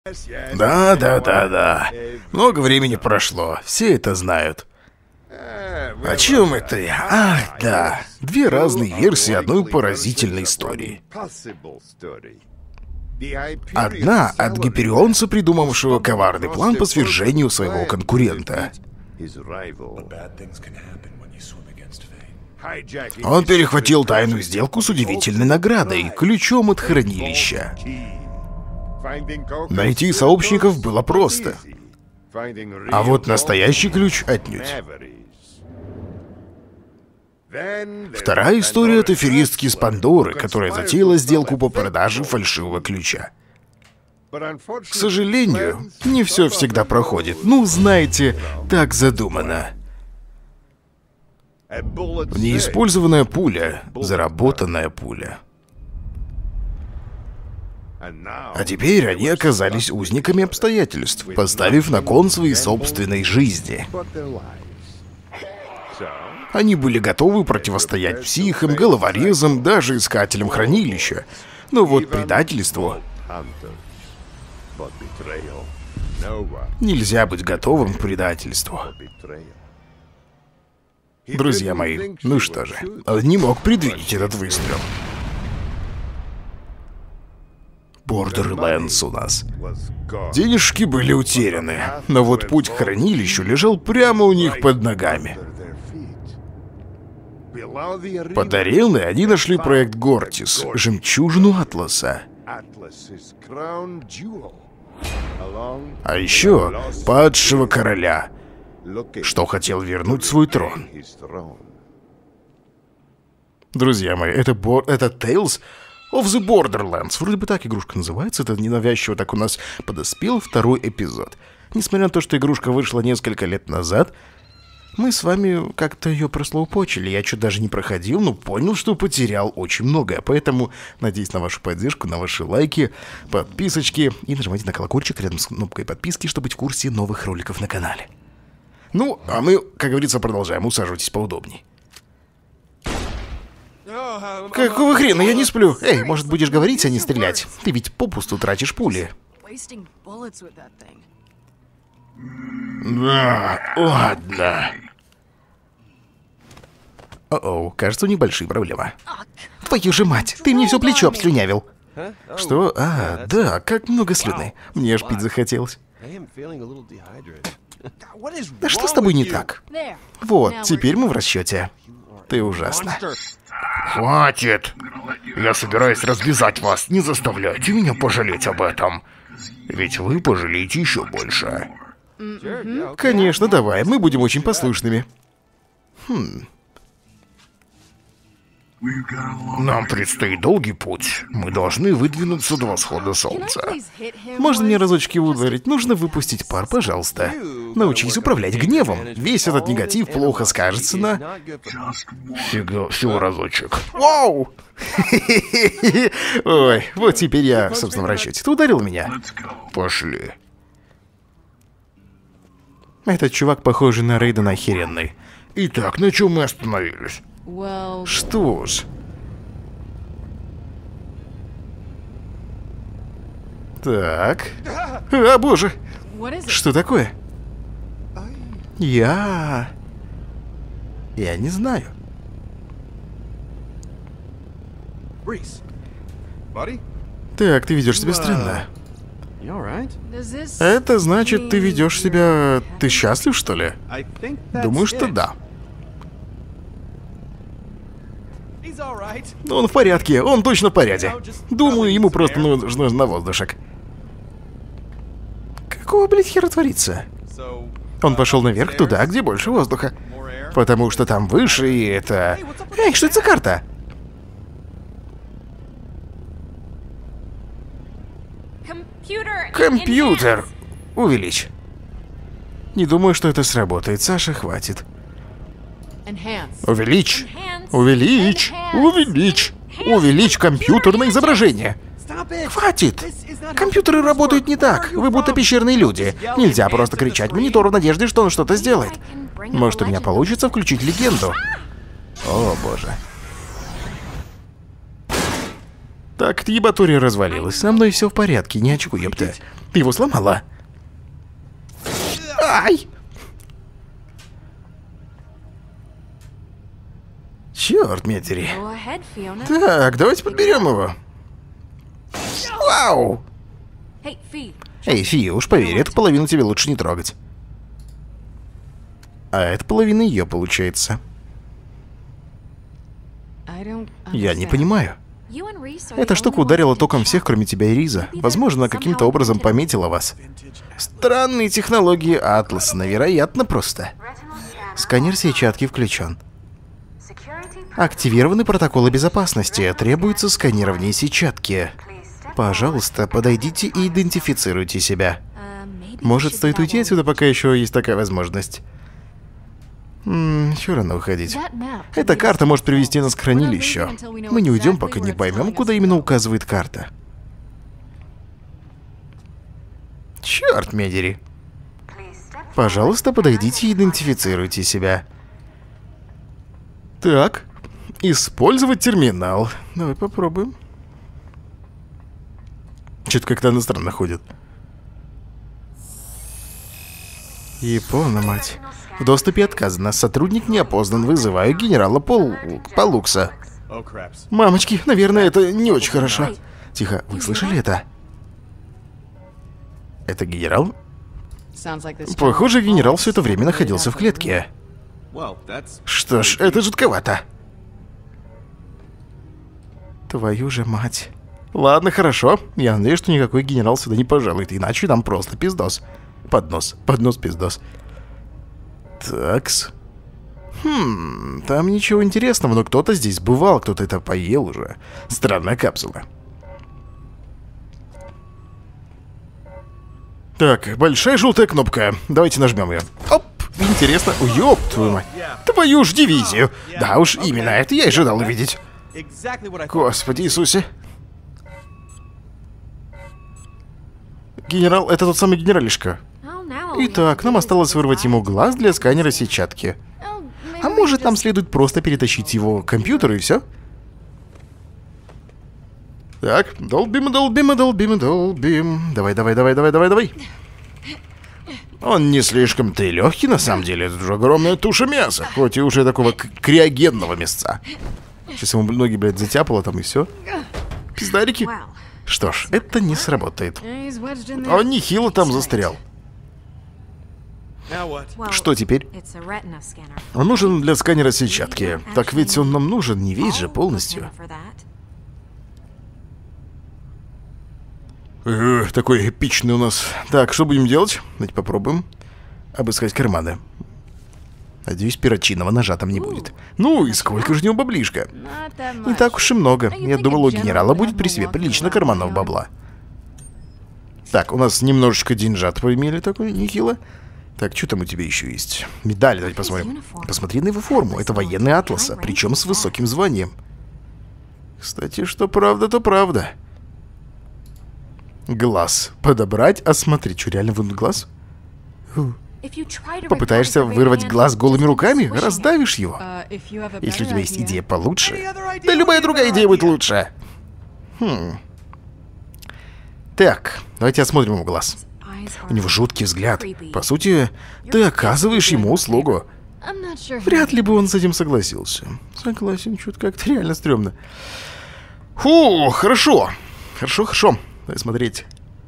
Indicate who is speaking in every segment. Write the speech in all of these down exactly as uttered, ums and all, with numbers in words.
Speaker 1: Да, да, да, да. Много времени прошло, все это знают. О чем это я? Ах, да. Две разные версии одной поразительной истории. Одна от гиперионца, придумавшего коварный план по свержению своего конкурента. Он перехватил тайную сделку с удивительной наградой, ключом от хранилища. Найти сообщников было просто. А вот настоящий ключ отнюдь. Вторая история — это аферистки из Пандоры, которая затеяла сделку по продаже фальшивого ключа. К сожалению, не все всегда проходит. Ну, знаете, так задумано. Неиспользованная пуля, заработанная пуля. А теперь они оказались узниками обстоятельств, поставив на кон своей собственной жизни. Они были готовы противостоять психам, головорезам, даже искателям хранилища. Но вот предательству... Нельзя быть готовым к предательству. Друзья мои, ну что же, он не мог предвидеть этот выстрел. Borderlands у нас. Денежки были утеряны, но вот путь к хранилищу лежал прямо у них под ногами. Под ареной они нашли проект Гортис, жемчужину Атласа. А еще падшего короля, что хотел вернуть свой трон. Друзья мои, это, бор... это Tales of the Borderlands. Вроде бы так игрушка называется. Это ненавязчиво так у нас подоспел второй эпизод. Несмотря на то, что игрушка вышла несколько лет назад, мы с вами как-то ее прослоупочили. Я что-то даже не проходил, но понял, что потерял очень многое. Поэтому надеюсь на вашу поддержку, на ваши лайки, подписочки. И нажимайте на колокольчик рядом с кнопкой подписки, чтобы быть в курсе новых роликов на канале. Ну, а мы, как говорится, продолжаем. Усаживайтесь поудобней. Какого хрена? Я не сплю. Эй, может, будешь говорить, а не стрелять? Ты ведь попусту тратишь пули. Да, ладно. О-оу, кажется, у них большие проблемы. Твою же мать, ты мне все плечо обслюнявил. Что? А, да, как много слюны. Мне аж пить захотелось. Да что с тобой не так? Вот, теперь мы в расчете. Ты ужасна. Хватит! Я собираюсь развязать вас. Не заставляйте меня пожалеть об этом. Ведь вы пожалеете еще больше. Конечно, давай. Мы будем очень послушными. Хм. Нам предстоит долгий путь. Мы должны выдвинуться до восхода солнца. Можно мне разочек его ударить? Нужно выпустить пар, пожалуйста. Научись управлять гневом. Весь этот негатив плохо скажется на... Всего, всего разочек. Вау! Ой, вот теперь я в собственном расчете. Ты ударил меня? Пошли. Этот чувак похож на Рейдена охеренный. Итак, на чем мы остановились? Что ж. Так. А, боже. Что такое? Я... Я не знаю. Так, ты ведешь себя странно. Это значит, ты ведешь себя... Ты счастлив, что ли? Думаю, что да. Он в порядке, он точно в порядке. Думаю, ему просто нужно на воздушек. Какого, блядь, хера творится? Он пошел наверх туда, где больше воздуха. Потому что там выше, и это... Эй, что это за карта? Компьютер! Увеличь. Не думаю, что это сработает. Саша, хватит. Увеличь! Увеличь! Увеличь! Увеличь компьютерное изображение! Хватит! Компьютеры работают не так. Вы будто пещерные люди. Нельзя просто кричать монитору в надежде, что он что-то сделает. Может, у меня получится включить легенду. О, боже. Так, ебатория развалилась. Со мной все в порядке, не очкуй, ёпта. Ты его сломала? Ай! Черт, метери. Так, давайте подберем его. Вау! Эй, Фи, уж поверь, эту половину тебе лучше не трогать. А эта половина ее получается. Я не понимаю. Эта штука ударила током всех, кроме тебя и Риза. Возможно, каким-то образом пометила вас. Странные технологии Атласа, невероятно просто. Сканер сетчатки включен. Активированы протоколы безопасности. Требуется сканирование сетчатки. Пожалуйста, подойдите и идентифицируйте себя. Может, стоит уйти отсюда, пока еще есть такая возможность. Ммм, все рано уходить. Эта карта может привести нас к хранилищу. Мы не уйдем, пока не поймем, куда именно указывает карта. Черт, Медери. Пожалуйста, подойдите и идентифицируйте себя. Так, использовать терминал. Давай попробуем. Что-то как-то она странно ходит. Япона, мать. В доступе отказано. Сотрудник не опознан. Вызываю генерала Пол... Полукса. Мамочки, наверное, это не очень хорошо. Тихо, вы слышали это? Это генерал? Похоже, генерал все это время находился в клетке. Что ж, это жутковато. Твою же мать. Ладно, хорошо. Я надеюсь, что никакой генерал сюда не пожалует, иначе нам просто пиздос. Поднос, поднос, пиздос. Такс. Хм, там ничего интересного, но кто-то здесь бывал, кто-то это поел уже. Странная капсула. Так, большая желтая кнопка. Давайте нажмем ее. Оп, интересно. Ёб твою мать. Твою ж дивизию. Да уж, именно это я и ожидал увидеть. Господи Иисусе. Генерал, это тот самый генералишка. Итак, нам осталось вырвать ему глаз для сканера сетчатки. А может, нам следует просто перетащить его компьютер и все? Так, долбим, долбим, долбим, долбим. Давай, давай, давай, давай, давай, давай. Он не слишком-то и легкий, на самом деле. Это же огромная туша мяса, хоть и уже такого криогенного мясца. Сейчас ему ноги, блядь, затяпало там и все. Пиздарики. Что ж, это не сработает. Он нехило там застрял. Что теперь? Он нужен для сканера сетчатки. Так ведь он нам нужен не весь же полностью. Эх, такой эпичный у нас. Так, что будем делать? Давайте попробуем обыскать карманы. Надеюсь, перочинного ножа там не будет. Ну и сколько же у него баблишка? Не так уж и много. Я думал, у генерала будет при себе прилично карманов бабла. Так, у нас немножечко деньжат поимели такой, нехило. Так, что там у тебя еще есть? Медаль, давайте посмотрим. Посмотри на его форму. Это военный Атласа, причем с высоким званием. Кстати, что правда, то правда. Глаз. Подобрать, осмотреть. Что, реально вынуть глаз? Попытаешься вырвать глаз голыми руками? Раздавишь его. Если у тебя есть идея получше. Да любая другая идея будет лучше. Хм. Так, давайте осмотрим его глаз. У него жуткий взгляд. По сути, ты оказываешь ему услугу. Вряд ли бы он с этим согласился. Согласен, что-то как-то реально стрёмно. Фу, хорошо. Хорошо, хорошо. Давай смотреть.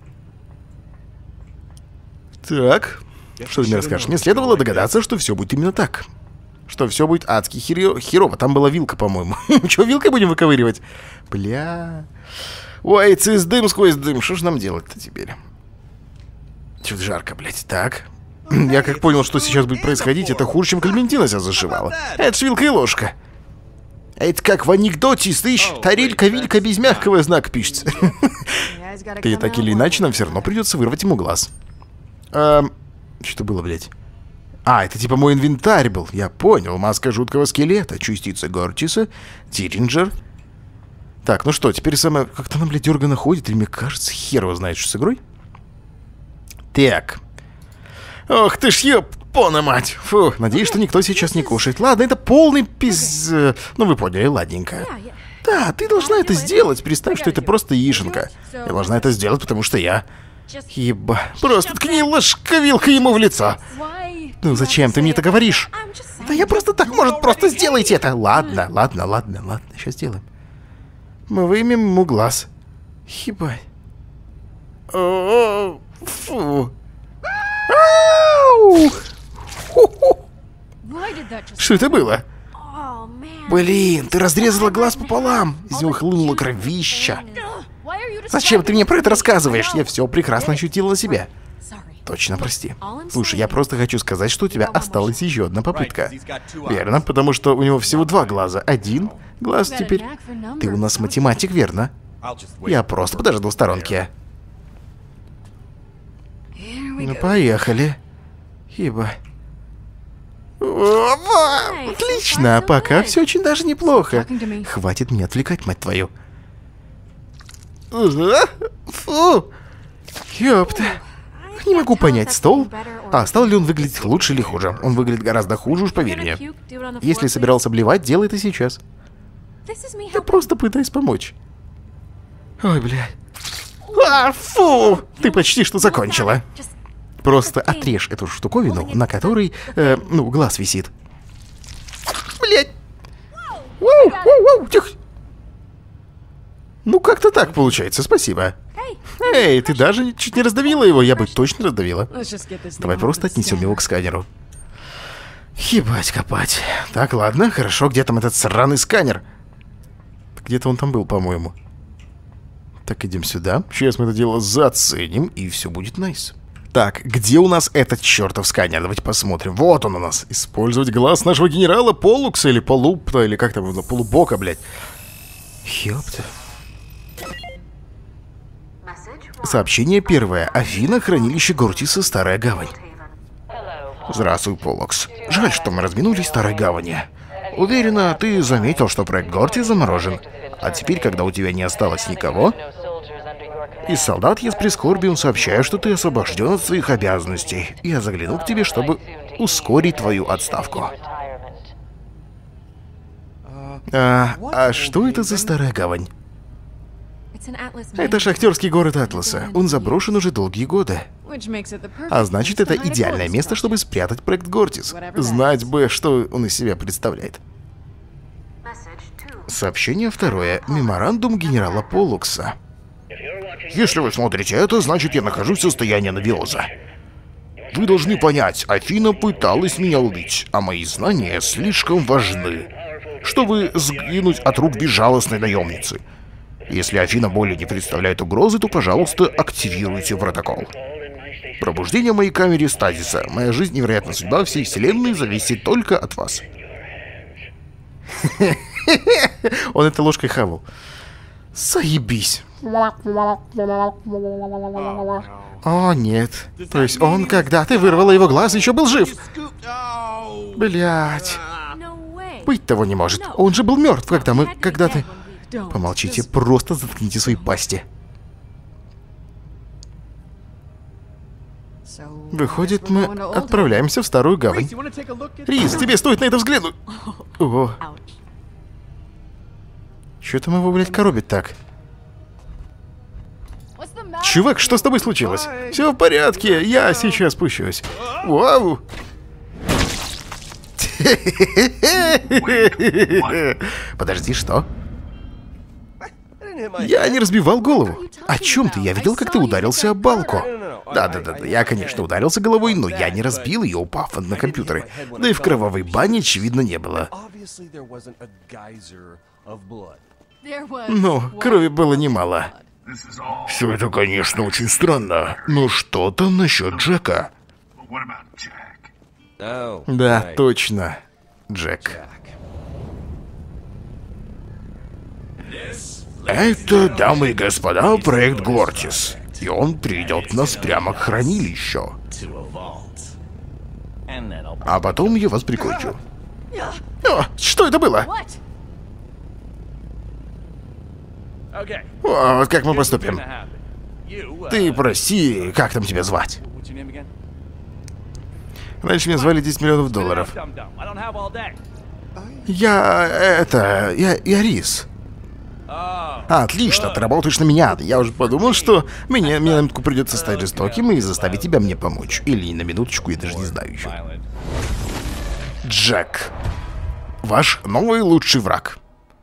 Speaker 1: Так. Что ты мне расскажешь? Мне следовало догадаться, что все будет именно так. Что все будет адски херо... херово. Там была вилка, по-моему. Че, вилкой будем выковыривать? Бля. Ой, цис дым сквозь дым. Что ж нам делать-то теперь? Чё-то жарко, блядь. Так. Я как понял, что сейчас будет происходить, это хуже, чем Клементина себя зашивала. Это ж вилка и ложка. Это как в анекдоте, слышь, тарелька, вилька без мягкого знака пишется. Ты так или иначе, нам все равно придется вырвать ему глаз. А, что было, блядь? А, это типа мой инвентарь был. Я понял. Маска жуткого скелета, частица Гортиса, Тиринджер. Так, ну что, теперь самое... Как-то она, блядь, дёрганно ходит, или мне кажется, хер его знает, что с игрой. Так. Ох ты ж ёпона мать. Фу, надеюсь, что никто сейчас не кушает. Ладно, это полный пиз... Ну, вы поняли, ладненько. Да, ты должна это сделать. Представь, что это просто яишенка. Я должна это сделать, потому что я... Еба. Просто ткни ложка-вилкой ему в лицо. Ну зачем ты мне это говоришь? Да я просто так, может, просто сделайте это. Ладно, ладно, ладно, ладно, сейчас сделаем. Мы вымем ему глаз. Ебать. О, фу. Ау! Ху-ху. Что это было? Блин, ты разрезала глаз пополам. Из него хлынула кровища. Зачем ты мне про это рассказываешь? Я все прекрасно ощутила на себя. Точно, прости. Слушай, я просто хочу сказать, что у тебя осталась еще одна попытка. Верно, потому что у него всего два глаза. Один глаз теперь. Ты у нас математик, верно? Я просто подожду в сторонке. Ну, поехали. Ибо... Отлично, пока все очень даже неплохо. Хватит меня отвлекать, мать твою. Фу. Ёпта. Не могу понять, стол... А, стал ли он выглядеть лучше или хуже? Он выглядит гораздо хуже, уж поверь мне. Если собирался блевать, делай это сейчас. Я просто пытаюсь помочь. Ой, бля. А, фу! Ты почти что закончила. Просто отрежь эту штуковину, на которой, э, ну, глаз висит. Блять! Воу, воу, воу, тихо! Ну, как-то так получается, спасибо. Эй, ты даже чуть не раздавила его, я бы точно раздавила. Давай просто отнесем его к сканеру. Ебать копать. Так, ладно, хорошо, где там этот сраный сканер? Где-то он там был, по-моему. Так, идем сюда. Сейчас мы это дело заценим, и все будет найс. Так, где у нас этот чертов сканер? Давайте посмотрим. Вот он у нас. Использовать глаз нашего генерала Полукса или Полупта, или как там, Полубока, блядь. Ёпта. Сообщение первое. Афина, хранилище Гортиса, Старая Гавань. Здравствуй, Полукс. Жаль, что мы разминулись в Старой Гавани. Уверена, ты заметил, что проект Гортис заморожен. А теперь, когда у тебя не осталось никого, из солдат я с прискорбием сообщаю, что ты освобожден от своих обязанностей. Я заглянул к тебе, чтобы ускорить твою отставку. А, а что это за Старая Гавань? Это шахтерский город Атласа. Он заброшен уже долгие годы. А значит, это идеальное место, чтобы спрятать проект Гортис. Знать бы, что он из себя представляет. Сообщение второе. Меморандум генерала Полукса. Если вы смотрите это, значит, я нахожусь в состоянии анабиоза. Вы должны понять, Афина пыталась меня убить, а мои знания слишком важны, чтобы сгинуть от рук безжалостной наемницы. Если Афина более не представляет угрозы, то, пожалуйста, активируйте протокол. Пробуждение в моей камере стазиса. Моя жизнь, невероятная судьба всей вселенной зависит только от вас. Он это ложкой хавал. Заебись. О, нет. То есть он, когда ты вырвала его глаз, еще был жив. Блять. Быть того не может. Он же был мертв, когда мы... Когда ты... Помолчите, просто заткните свои пасти. Выходит, мы отправляемся в Старую Гавань. Рис, тебе стоит на это взглянуть. О. Чё там его, блядь, коробит так? Чувак, что с тобой случилось? Все в порядке, я сейчас спущусь. Вау! Подожди, что? Я не разбивал голову. О чем ты? Я видел, как ты ударился об балку. Да-да-да, я, конечно, ударился головой, но я не разбил ее, упав на компьютеры. Да и в кровавой бане, очевидно, не было. Но крови было немало. Все это, конечно, очень странно. Но что там насчет Джека? Да, точно. Джек. Это, дамы и господа, проект Гортис. И он приведет нас прямо к хранилищу. А потом я вас прикончу. О, что это было? О, вот как мы поступим? Ты прости, как там тебя звать? Раньше меня звали десять миллионов долларов. Я... это... я... я Рис. Отлично, ты работаешь на меня. Я уже подумал, что мне, мне на минутку придется стать жестоким и заставить тебя мне помочь. Или на минуточку, я даже не знаю еще. Джек. Ваш новый лучший враг.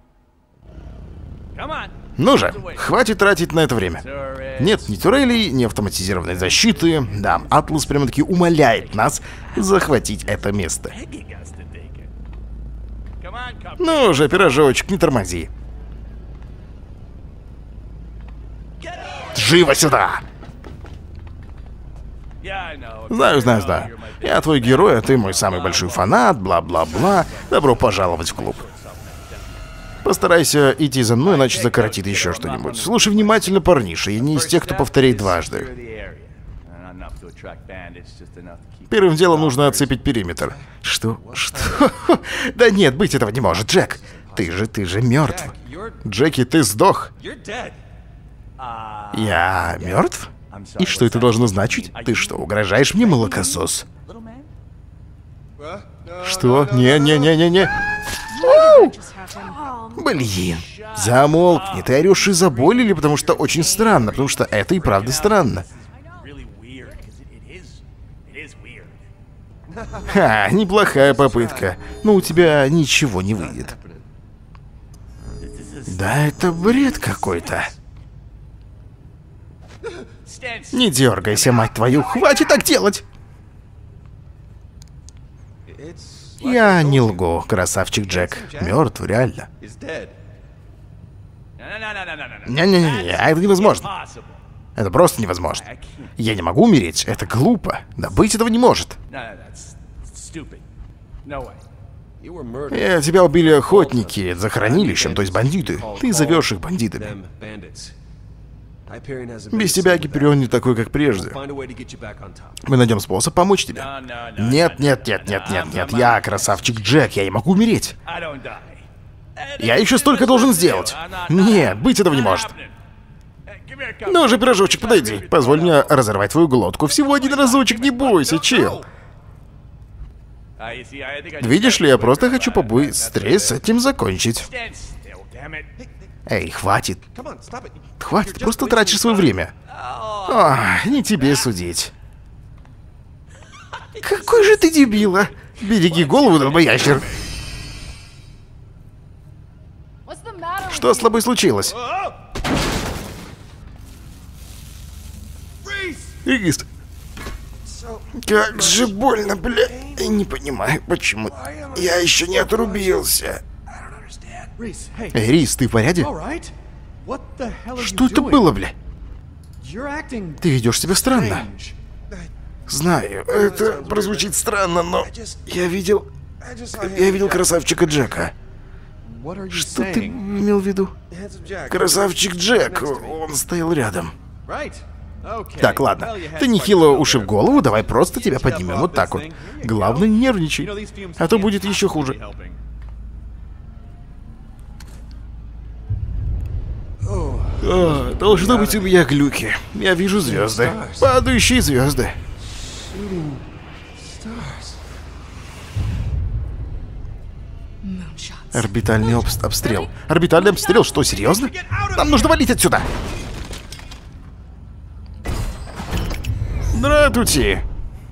Speaker 1: Ну же, хватит тратить на это время. Нет ни турелей, ни автоматизированной защиты. Да, Атлас прямо-таки умоляет нас захватить это место. Ну же, пирожочек, не тормози. Живо сюда! Знаю, знаю, знаю. Я твой герой, а ты мой самый большой фанат, бла-бла-бла. Добро пожаловать в клуб. Постарайся идти за мной, иначе закоротит еще что-нибудь. Слушай внимательно, парниша, я не из тех, кто повторяет дважды. Первым делом нужно оцепить периметр. Что? Что? Да нет, быть этого не может, Джек. Ты же, ты же мертв. Джеки, ты сдох. Я мертв? И что это должно значить? Ты что, угрожаешь мне, молокосос? Что? Не-не-не-не-не. Блин, замолкни, ты орешь из-за боли или потому что очень странно? Потому что это и правда странно. Ха, неплохая попытка. Но у тебя ничего не выйдет. Да это бред какой-то. Не дергайся, мать твою, хватит так делать! Я не лгу, красавчик Джек. Мертв, реально. Не-не-не, это невозможно. Это просто невозможно. Я не могу умереть, это глупо. Да быть этого не может. Я тебя убили охотники за хранилищем, то есть бандиты. Ты зовешь их бандитами. Без тебя Гиперион не такой, как прежде. Мы найдем способ помочь тебе. Нет, нет, нет, нет, нет, нет. Я красавчик Джек, я не могу умереть. Я еще столько должен сделать. Нет, быть этого не может. Ну же, пирожочек, подойди. Позволь мне разорвать твою глотку. Всего один разочек, не бойся, чел. Видишь ли, я просто хочу побыстрее с этим закончить. Эй, хватит. Хватит, ты просто тратишь свое время. О, не тебе судить. Какой же ты дебил, а? Береги голову, долбоящер. Что с тобой случилось? Рис. Как же больно, бля. Я не понимаю, почему я еще не отрубился. Эй, Рис, ты в порядке? Что это было, бля? Ты ведешь себя странно. Знаю, это прозвучит странно, но я видел... Я видел красавчика Джека. Что ты имел в виду? Красавчик Джек, он стоял рядом. Так, ладно. Ты нехило ушиб голову, давай просто тебя поднимем вот так вот. Главное, не нервничай, а то будет еще хуже. О, должно быть у меня глюки. Я вижу звезды. Падающие звезды. Орбитальный обс обстрел. Орбитальный обстрел? Что, серьезно? Нам нужно валить отсюда. Здравствуйте.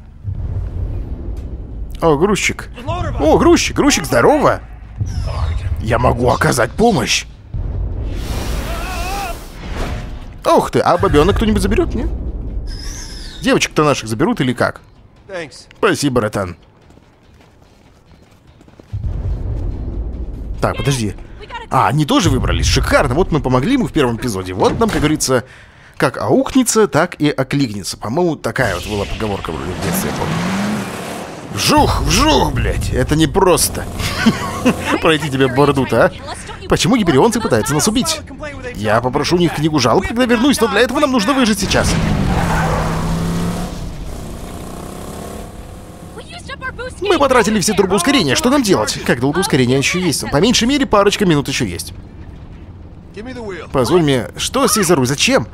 Speaker 1: О, грузчик. О, грузчик, грузчик, здорово. Я могу оказать помощь. Ух ты, а бабёнок кто-нибудь заберет, не? Девочек-то наших заберут или как? Спасибо, братан. Так, подожди. А, они тоже выбрались. Шикарно. Вот мы помогли ему в первом эпизоде. Вот нам, как говорится, как аукнется, так и окликнется. По-моему, такая вот была поговорка вроде в детстве, я помню. Вжух, вжух, блядь. Это непросто. Пройти тебе борду-то, а? Почему гиперионцы пытаются нас убить? Я попрошу у них книгу жалоб, когда вернусь, но для этого нам нужно выжить сейчас. Мы потратили все турбо ускорения. Что нам делать? Как долго ускорение еще есть? По меньшей мере, парочка минут еще есть. Позволь мне... Что сей за руль? Зачем?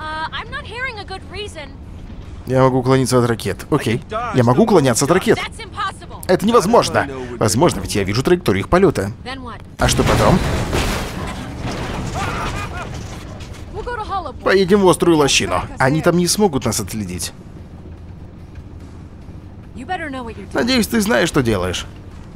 Speaker 1: Я могу уклониться от ракет. Окей. Я могу уклоняться от ракет. Это невозможно. Возможно, ведь я вижу траекторию их полета. А что потом? Поедем в острую лощину. Они там не смогут нас отследить. Надеюсь, ты знаешь, что делаешь.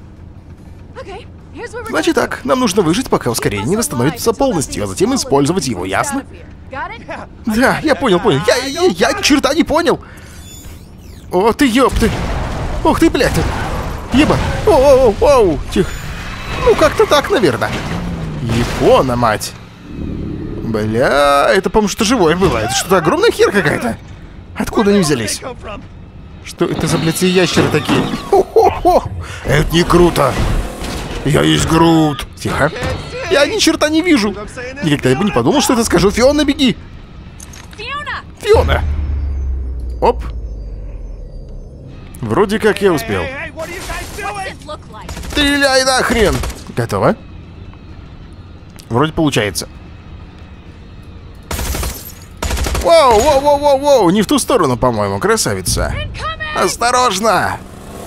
Speaker 1: Значит так, нам нужно выжить, пока ускорение не восстановится полностью, а затем использовать его, ясно? Да, я понял, понял. Я, я, я ни черта не понял. О, ты ёпты. Ух ты, блядь. Еба. Оу, оу, оу. Тихо. Ну, как-то так, наверное. Япона, мать. Бля, это, по-моему, что живое было. Это что-то огромная хер какая-то. Откуда они взялись? Что это за, блядь, ящеры такие? Хо-хо-хо. Это не круто. Я есть Грут. Тихо. Я ни черта не вижу. Никогда я бы не подумал, что это скажу. Фиона, беги. Фиона. Оп. Вроде как я успел. Стреляй нахрен. Готово. Вроде получается. Воу, воу, воу, воу, воу. Не в ту сторону, по-моему, красавица. Осторожно.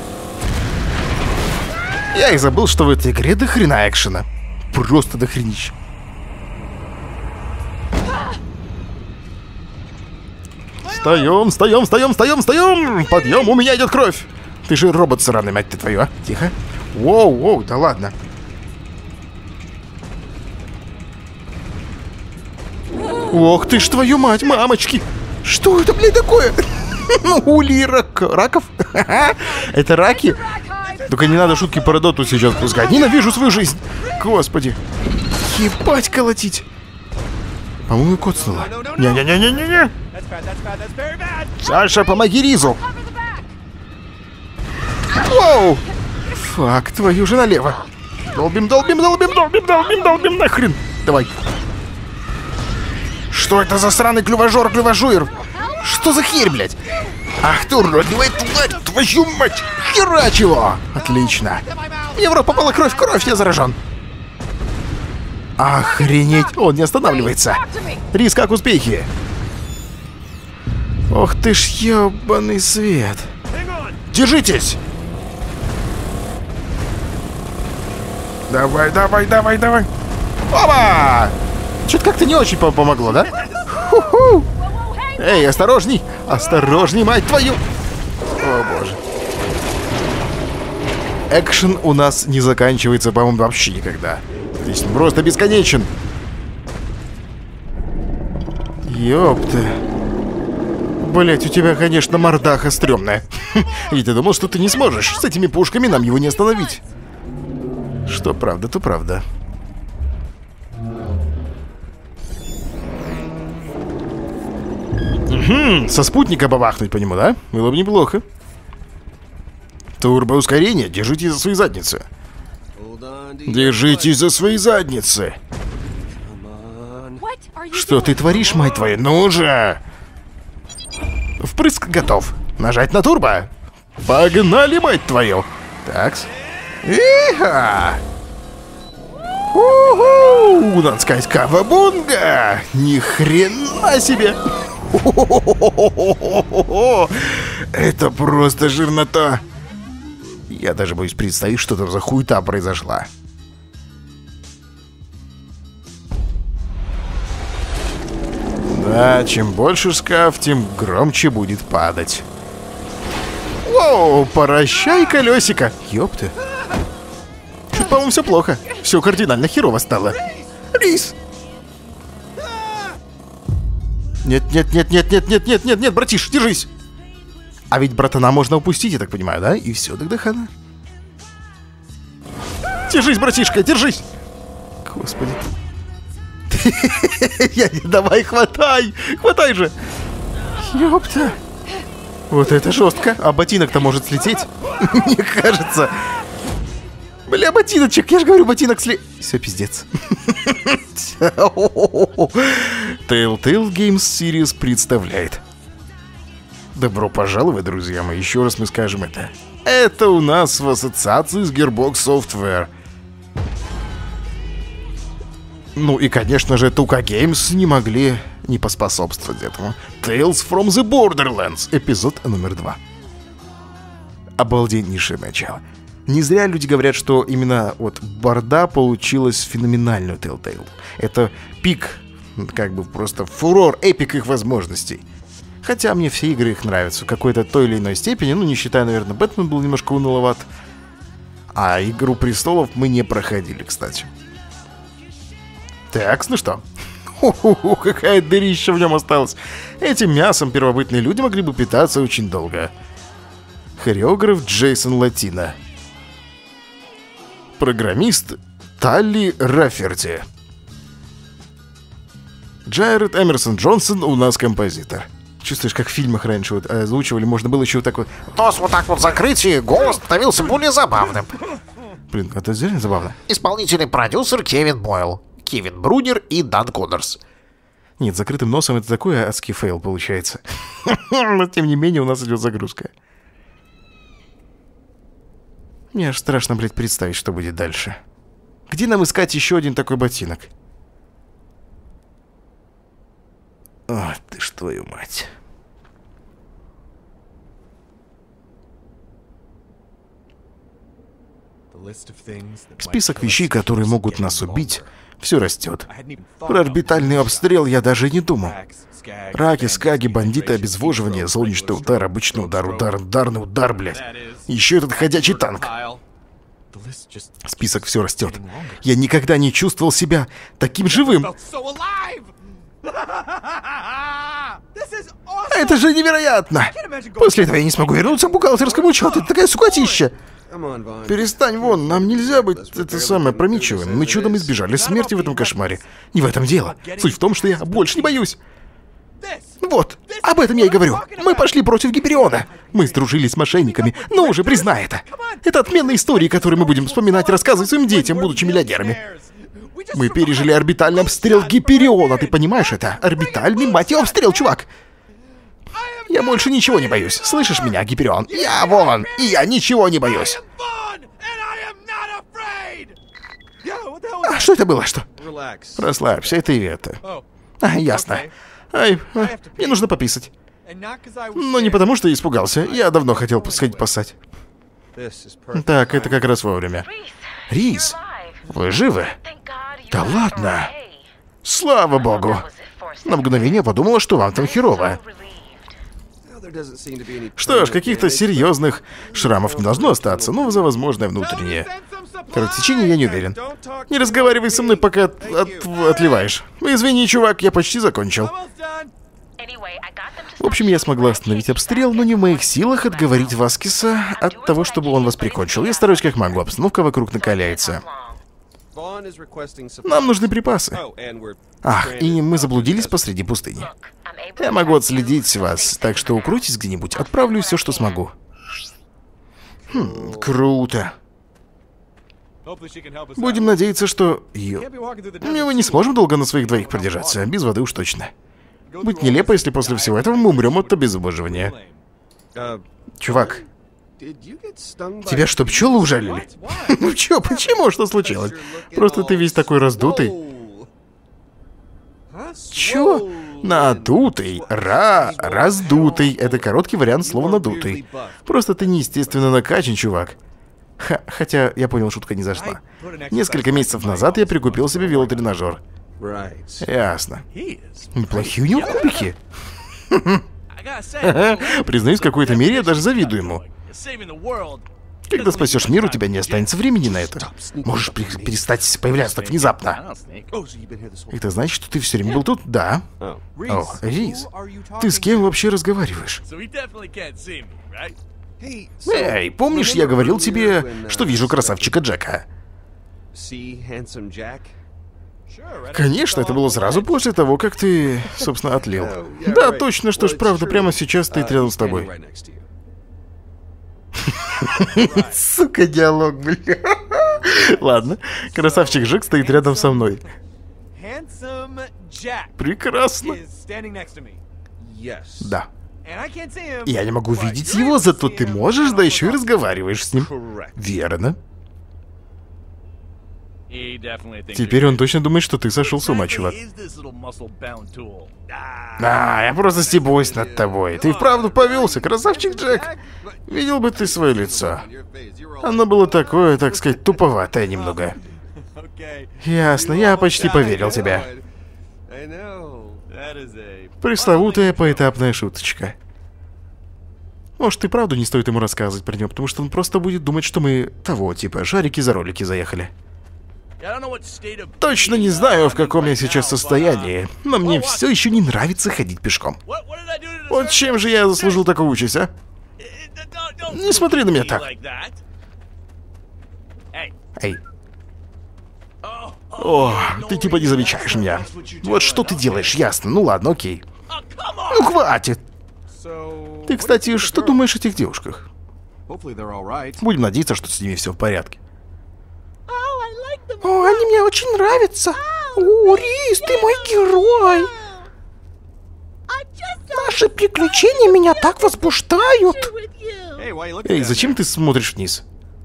Speaker 1: Я и забыл, что в этой игре до хрена экшена. Просто до хренища. Встаем, встаем, встаем, встаем, встаем! Подъем, у меня идет кровь! Ты же робот сраный, мать ты твою, а? Тихо. Воу, воу, да ладно. Ох ты ж твою мать, мамочки! Что это, блядь, такое? Ну, ули рак... раков? Это раки? Только не надо шутки по Родоту сейчас пускать. Ненавижу свою жизнь. Господи. Ебать колотить. По-моему, коцнуло. Не-не-не-не-не-не. Саша, помоги Ризу. Воу. Фак, твою же налево. Долбим, долбим, долбим, долбим, долбим, долбим, нахрен. Давай. Что это за сраный клювожор, клювожуер? Что за херь, блядь? Ах ты уродливая тварь, твою мать! Херач его! Отлично. Евро попала кровь, кровь, я заражен. Охренеть, он не останавливается. Рис, как успехи? Ох ты ж ебаный свет. Держитесь! Давай, давай, давай, давай. Опа! Что-то как-то не очень помогло, да? Ху-ху! Эй, осторожней! Осторожней, мать твою! О, боже. Экшен у нас не заканчивается, по-моему, вообще никогда. Здесь просто бесконечен. Ёпта. Блять, у тебя, конечно, мордаха стрёмная. И ты думал, что ты не сможешь. С этими пушками нам его не остановить. Что правда, то правда. Угу, со спутника бабахнуть по нему, да? Было бы неплохо. Турбоускорение, держитесь за свои задницы. Держитесь за свои задницы. Что ты творишь, мать твою? Ну же! Впрыск готов. Нажать на турбо. Погнали, мать твою. Такс. Иха! У-ху! Надо сказать, кавабунга! Ни хрена себе! Это просто жирнота. Я даже боюсь представить, что там за хуета произошла. Да, чем больше шкаф, тем громче будет падать. Воу, прощай, колесико. Ёпта. Что-то, по-моему, все плохо. Все кардинально херово стало. Рис. Нет, нет, нет, нет, нет, нет, нет, нет, нет, братиш, держись. А ведь братана можно упустить, я так понимаю, да? И все, тогда хана. Держись, братишка, держись. Господи. Я не давай, хватай. Хватай же. Ёпта. Вот это жестко. А ботинок-то может слететь. Мне кажется. Бля, ботиночек. Я же говорю, ботинок сли... Все, пиздец. Telltale Games Series представляет. Добро пожаловать, друзья мои. Еще раз мы скажем это. Это у нас в ассоциации с Gearbox Software. Ну и, конечно же, Тука Games не могли не поспособствовать этому. Tales from the Borderlands, эпизод номер два. Обалденнейшее начало. Не зря люди говорят, что именно от борда получилось феноменальную Telltale. Это пик как бы просто фурор, эпик их возможностей. Хотя мне все игры их нравятся в какой-то той или иной степени, ну не считая, наверное, Бэтмен был немножко уныловат. А Игру Престолов мы не проходили, кстати. Так, ну что? Ху-ху-ху, какая дырища в нем осталась. Этим мясом первобытные люди могли бы питаться очень долго. Хореограф Джейсон Латино. Программист Талли Раферти. Джайред Эмерсон Джонсон у нас композитор. Чувствуешь, как в фильмах раньше вот озвучивали, можно было еще вот так вот...
Speaker 2: Нос вот так вот закрыть, и голос становился более забавным.
Speaker 1: Блин, это реально забавно.
Speaker 2: Исполнительный продюсер Кевин Бойл, Кевин Брунер и Дан Коннорс.
Speaker 1: Нет, закрытым носом это такой адский фейл получается. Но тем не менее у нас идет загрузка. Мне аж страшно, блядь, представить, что будет дальше. Где нам искать еще один такой ботинок? О, ты ж твою мать. Список вещей, которые могут нас убить, все растет. Про орбитальный обстрел я даже не думал. Раки, скаги, бандиты, обезвоживание, солнечный удар, обычный удар, удар, ударный удар, блядь. Еще этот ходячий танк. Список все растет. Я никогда не чувствовал себя таким живым. Это же невероятно! После этого я не смогу вернуться к бухгалтерскому учету. Это такая скукотища. Перестань, Вон, нам нельзя быть это самое промичивым. Мы чудом избежали смерти в этом кошмаре. Не в этом дело. Суть в том, что я больше не боюсь. Вот, об этом я и говорю. Мы пошли против Гипериона. Мы сдружились с мошенниками. Ну уже, признай это. Это отменные истории, которые мы будем вспоминать и рассказывать своим детям, будучи миллионерами. Мы пережили орбитальный обстрел Гипериона, ты понимаешь это? Орбитальный, мать его, обстрел, чувак. Я больше ничего не боюсь. Слышишь меня, Гиперион? Я Вон, и я ничего не боюсь. А что это было, что? Расслабься, это и это. А, ясно. Ай, а, мне нужно пописать. Но не потому, что я испугался. Я давно хотел сходить поссать. Так, это как раз вовремя. Рис, вы живы? Да ладно. Слава богу. На мгновение подумала, что вам там херово. Что ж, каких-то серьезных шрамов не должно остаться, но за возможное внутреннее кровотечение я не уверен. Не разговаривай со мной, пока от, от, отливаешь. Извини, чувак, я почти закончил. В общем, я смогла остановить обстрел, но не в моих силах отговорить Васкиса от того, чтобы он вас прикончил. Я стараюсь как могу, обстановка вокруг накаляется. Нам нужны припасы. Ах, и мы заблудились посреди пустыни. Я могу отследить вас, так что укройтесь где-нибудь. Отправлю все, что смогу. Хм, круто. Будем надеяться, что... Ё... Мы не сможем долго на своих двоих продержаться. Без воды уж точно. Будет нелепо, если после всего этого мы умрем от обезвоживания. Чувак, тебя что, пчелы ужалили? Ну чё, почему? Что случилось? Просто ты весь такой раздутый. Чё? Надутый. Ра... Раздутый. Это короткий вариант слова надутый. Просто ты неестественно накачан, чувак. Ха, хотя я понял, шутка не зашла. Несколько месяцев назад я прикупил себе велотренажер. Ясно. Неплохие у него кубики. Признаюсь, в какой-то мере я даже завидую ему. Когда спасешь мир, у тебя не останется времени на это. Можешь перестать появляться так внезапно. Это значит, что ты все время был тут? Да. О, Рис, ты с кем вообще разговариваешь? Эй, помнишь, я говорил тебе, что вижу красавчика Джека? Конечно, это было сразу после того, как ты, собственно, отлил. Да, точно, что ж, правда, прямо сейчас стоит рядом с тобой. Сука, диалог, бля. Ладно, красавчик Джек стоит рядом со мной. Прекрасно. Да. Я не могу видеть его, зато ты можешь, да еще и разговариваешь с ним. Верно. Теперь он точно думает, что ты сошел с ума, чувак. А, я просто стебусь над тобой. Ты вправду повелся, красавчик Джек. Видел бы ты свое лицо. Оно было такое, так сказать, туповатое немного. Ясно, я почти поверил тебе. Пресловутая поэтапная шуточка. Может, и правду не стоит ему рассказывать про него, потому что он просто будет думать, что мы того, типа, шарики за ролики заехали. Точно не знаю, в каком я сейчас состоянии, но мне все еще не нравится ходить пешком. Вот чем же я заслужил такую участь, а? Не смотри на меня так. Эй. О, ты типа не замечаешь меня. Вот что ты делаешь, ясно. Ну ладно, окей. Ну хватит. Ты, кстати, что думаешь о этих девушках? Будем надеяться, что с ними все в порядке. О, они мне очень нравятся. О, Рис, ты мой герой. Наши приключения меня так возбуждают. Эй, зачем ты смотришь вниз?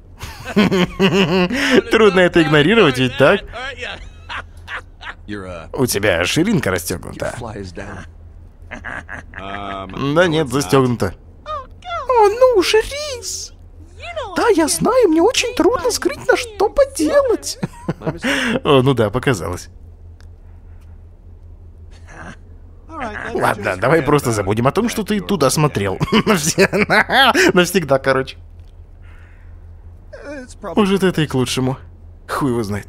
Speaker 1: Трудно это игнорировать, ведь так? У тебя ширинка расстегнута. Да нет, застегнута. О, ну же, Рис! Да, я знаю, мне очень трудно скрыть, на что поделать. О, ну да, показалось. Ладно, давай просто забудем о том, что ты туда смотрел. Навсегда, короче. Может, это и к лучшему. Хуй его знает.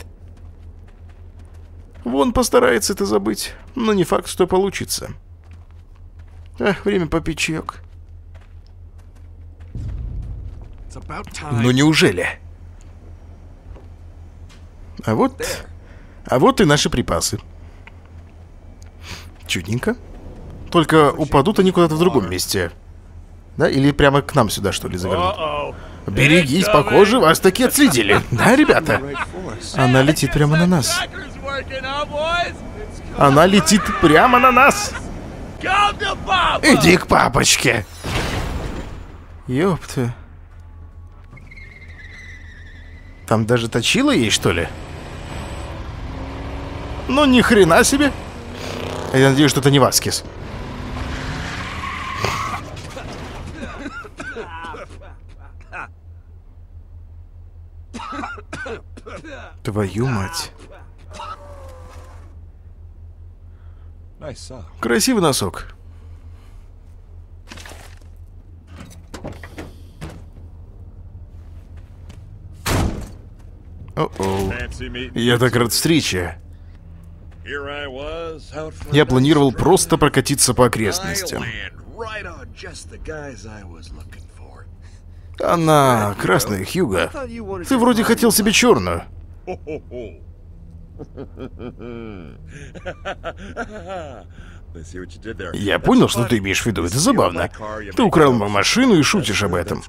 Speaker 1: Вон постарается это забыть, но не факт, что получится. Эх, время попить чаек. Ну неужели? А вот... А вот и наши припасы. Чудненько. Только упадут они куда-то в другом месте. Да? Или прямо к нам сюда, что ли, завернут? Берегись, похоже, вас таки отследили. Да, ребята? Она летит прямо на нас. Она летит прямо на нас. Иди к папочке. Ёпта. Там даже точила есть, что ли? Ну, ни хрена себе. Я надеюсь, что это не Васкис. Твою мать. Красивый носок. О-оу. Я так рад встрече. Я планировал просто прокатиться по окрестностям. Она красная, Хьюго. Ты вроде хотел себе черную. Я понял, что ты имеешь в виду. Это забавно. Ты украл мою машину и шутишь об этом.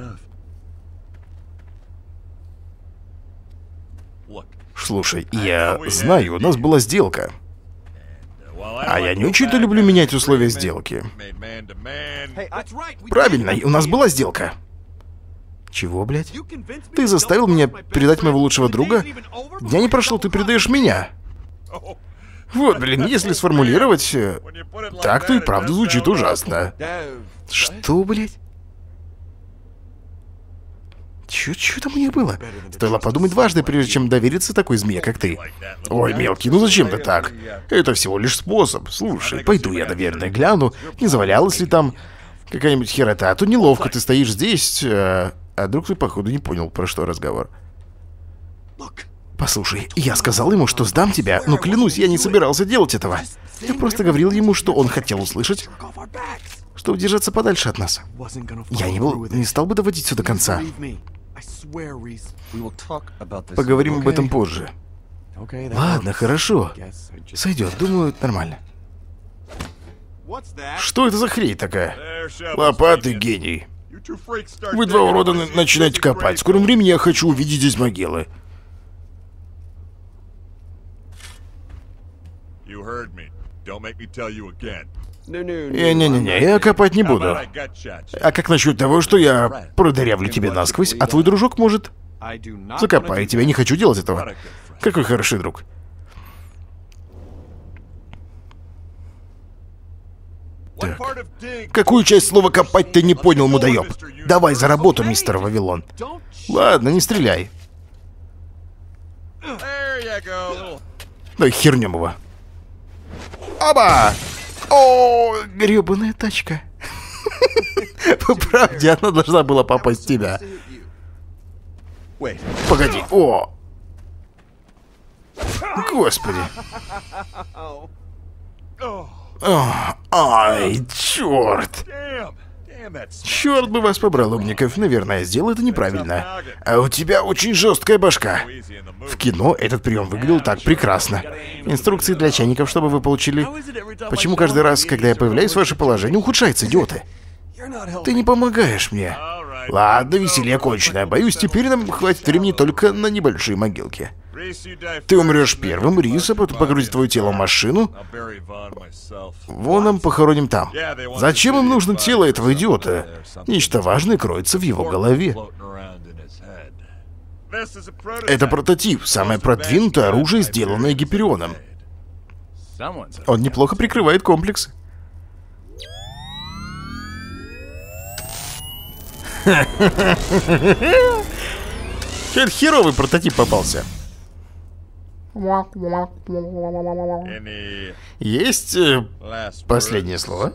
Speaker 1: Слушай, я знаю, у нас была сделка. А я не очень-то люблю менять условия сделки. Правильно, у нас была сделка. Чего, блядь? Ты заставил меня передать моего лучшего друга? Дня не прошло, ты передаешь меня. Вот, блин, если сформулировать так, то и правда звучит ужасно. Что, блядь? Чё, чё там у них было? Стоило подумать дважды, прежде чем довериться такой змее, как ты. Ой, мелкий, ну зачем ты так? Это всего лишь способ. Слушай, пойду я, наверное, гляну, не завалялась ли там какая-нибудь херота. А то неловко, ты стоишь здесь, а, а друг ты, походу, не понял, про что разговор. Послушай, я сказал ему, что сдам тебя, но клянусь, я не собирался делать этого. Я просто говорил ему, что он хотел услышать, чтобы держаться подальше от нас. Я не, был, не стал бы доводить все до конца. Поговорим об этом позже. Ладно, хорошо. Сойдет, думаю, нормально. Что это за хрень такая? Лопаты, гений. Вы два урода начинаете копать. В скором времени я хочу увидеть здесь могилы. Не-не-не, я копать не буду. А как насчет того, что я продырявлю тебе насквозь, а твой дружок может закопает тебя? Не хочу делать этого. Какой хороший друг. Так. Какую часть слова «копать» ты не понял, мудоёб? Давай за работу, мистер Вавилон. Ладно, не стреляй. Дай хернем его. Оба! О, гребаная тачка. По правде, она должна была попасть в тебя. Погоди. О! Господи. О, ай, черт. Черт бы вас побрал, умников. Наверное, я сделал это неправильно. А у тебя очень жесткая башка. В кино этот прием выглядел так прекрасно. Инструкции для чайников, чтобы вы получили... Почему каждый раз, когда я появляюсь, ваше положение ухудшается, идиоты? Ты не помогаешь мне. Ладно, веселье кончено. Боюсь, теперь нам хватит времени только на небольшие могилки. Ты умрешь первым, Рис, а потом погрузит твое тело в машину. Вон нам похороним там. Зачем им нужно тело этого идиота? Нечто важное кроется в его голове. Это прототип, самое продвинутое оружие, сделанное Гиперионом. Он неплохо прикрывает комплекс. Чё-то херовый прототип попался. Есть э, последнее слово?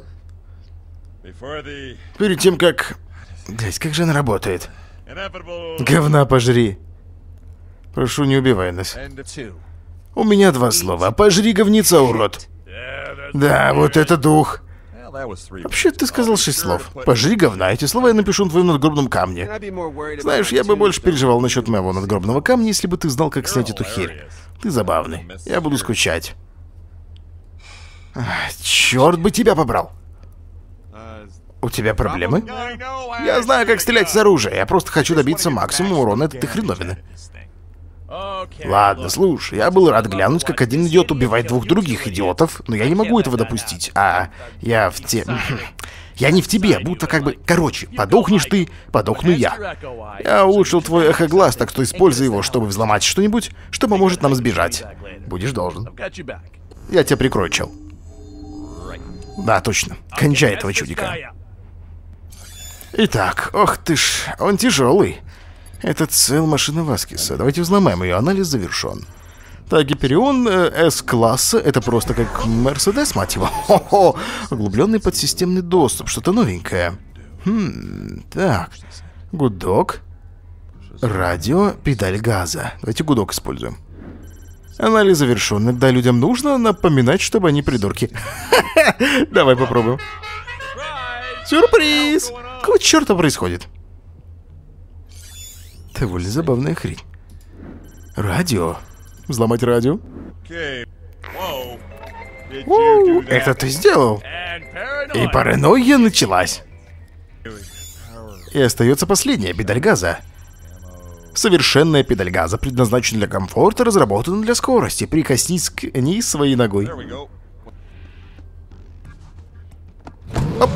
Speaker 1: Перед тем, как... Блять, как же она работает? Говна пожри. Прошу, не убивай нас. У меня два слова. Пожри, говница, урод. Да, вот это дух. Вообще, ты сказал шесть слов. Пожри, говна. Эти слова я напишу на твоем надгробном камне. Знаешь, я бы больше переживал насчет моего надгробного камня, если бы ты знал, как снять эту херь. Ты забавный. Я буду скучать. Ах, черт бы тебя побрал. У тебя проблемы? Я знаю, как стрелять с оружия. Я просто хочу добиться максимума урона от этой хреновины. Ладно, слушай, я был рад глянуть, как один идиот убивает двух других идиотов, но я не могу этого допустить. А я в те... Я не в тебе, будто как бы... Короче, подохнешь ты, подохну я. Я улучшил твой эхоглаз, так что используй его, чтобы взломать что-нибудь, что поможет нам сбежать. Будешь должен. Я тебя прикрою, чел. Да, точно. Кончай этого чудика. Итак, ох ты ж, он тяжелый. Это цел машины Васкиса. Давайте взломаем ее, анализ завершен. Так, Гиперион э, С-класса, это просто как Мерседес, мать его. Хо-хо, углубленный подсистемный доступ, что-то новенькое. Хм, так, гудок, радио, педаль газа. Давайте гудок используем. Анализ завершен. Иногда людям нужно напоминать, чтобы они придурки. Давай попробуем. Сюрприз! Какого черта происходит? Довольно забавная хрень. Радио. Взломать радио. Воу, это ты сделал? И паранойя началась. И остается последняя, педаль газа. Совершенная педаль газа, предназначена для комфорта, разработана для скорости. Прикоснись к ней своей ногой. Оп.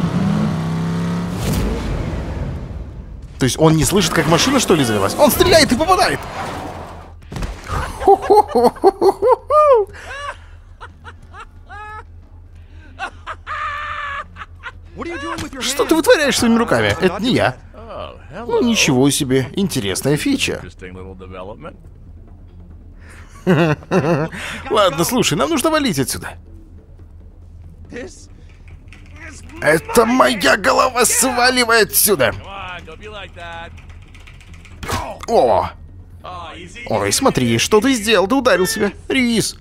Speaker 1: То есть он не слышит, как машина, что ли, завелась? Он стреляет и попадает! Что ты вытворяешь своими руками? Это не я. Ну, ничего себе. Интересная фича. Ладно, слушай, нам нужно валить отсюда. Это моя голова, сваливай отсюда! О! Ой, смотри, что ты сделал? Ты ударил себя. Рис.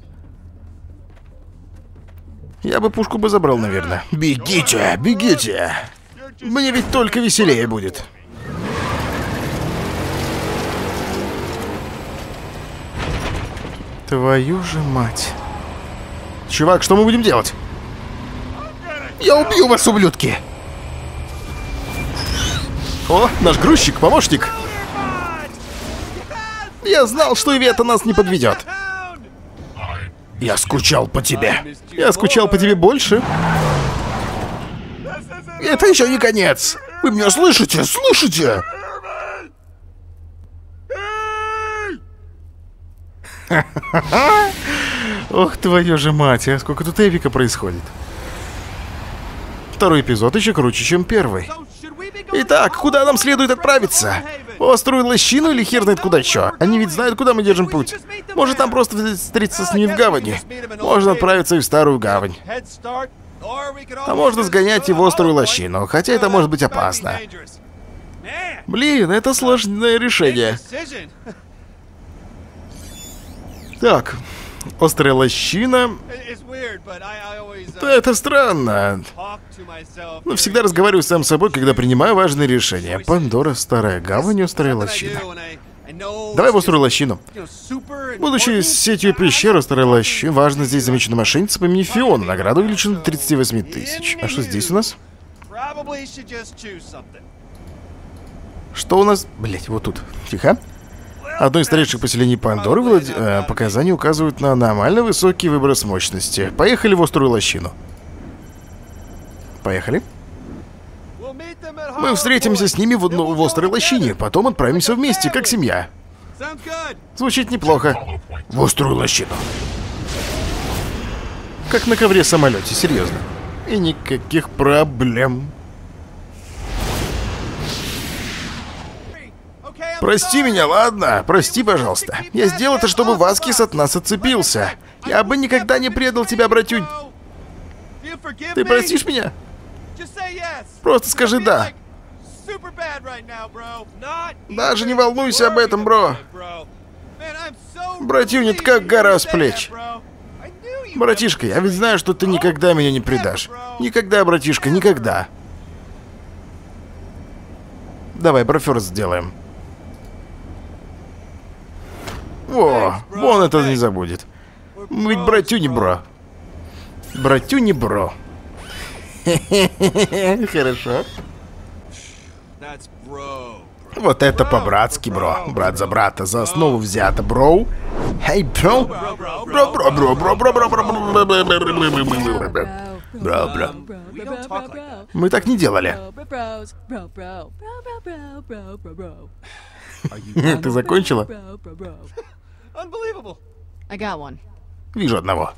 Speaker 1: Я бы пушку бы забрал, наверное. Бегите, бегите. Мне ведь только веселее будет. Твою же мать. Чувак, что мы будем делать? Я убью вас, ублюдки! О, наш грузчик, помощник. Я знал, что Ивета нас не подведет. Я скучал по тебе. Я скучал по тебе больше. Это еще не конец. Вы меня слышите? Слышите? Ох, твою же мать, а сколько тут эпика происходит. Второй эпизод еще круче, чем первый. Итак, куда нам следует отправиться? Острую лощину или хер знает куда еще? Они ведь знают, куда мы держим путь. Может, там просто встретиться с ними в гавани. Можно отправиться и в старую гавань. А можно сгонять и в острую лощину, хотя это может быть опасно. Блин, это сложное решение. Так, острая лощина. Да, это странно. Но всегда разговариваю сам с собой, когда принимаю важные решения. Пандора, старая гавань, острая лощина. Давай в острую лощину. Будучи сетью пещер, острая лощина, важно здесь замечена мошенница по имени Фиона. Награда увеличена до тридцати восьми тысяч. А что здесь у нас? Что у нас? Блять, вот тут. Тихо. Одно из старейших поселений Пандоры влад... э, показания указывают на аномально высокий выброс мощности. Поехали в острую лощину. Поехали. Мы встретимся с ними в, ну, в острой лощине, потом отправимся вместе, как семья. Звучит неплохо. В острую лощину. Как на ковре самолете, серьезно. И никаких проблем. Прости меня, ладно? Прости, пожалуйста. Я сделал это, чтобы Васкис от нас отцепился. Я бы никогда не предал тебя, братюнь. Ты простишь меня? Просто скажи «да». Даже не волнуйся об этом, бро. Братюня, это как гора с плеч. Братишка, я ведь знаю, что ты никогда меня не предашь. Никогда, братишка, никогда. Давай, броферс сделаем. О, вон это не забудет. Мы ведь братюни, бро. Братюни, бро. Хорошо. Вот это по-братски, бро. Брат за брата, за основу взято, бро. Эй, бро. Бро, бро, бро, бро, бро, бро, бро, бро, бро, бро. Мы так не делали. Ты закончила? Вижу одного.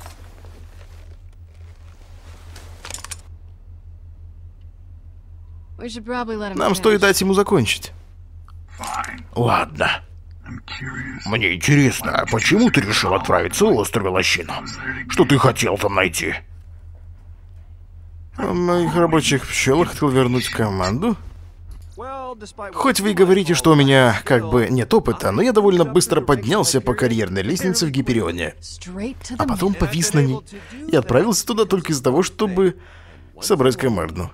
Speaker 1: Нам стоит дать ему закончить. Ладно. Мне интересно, почему ты решил отправиться в острую лощину? Что ты хотел там найти? В моих рабочих пчелах хотел вернуть команду. Хоть вы и говорите, что у меня как бы нет опыта, но я довольно быстро поднялся по карьерной лестнице в Гиперионе. А потом повис на ней и отправился туда только из-за того, чтобы собрать команду.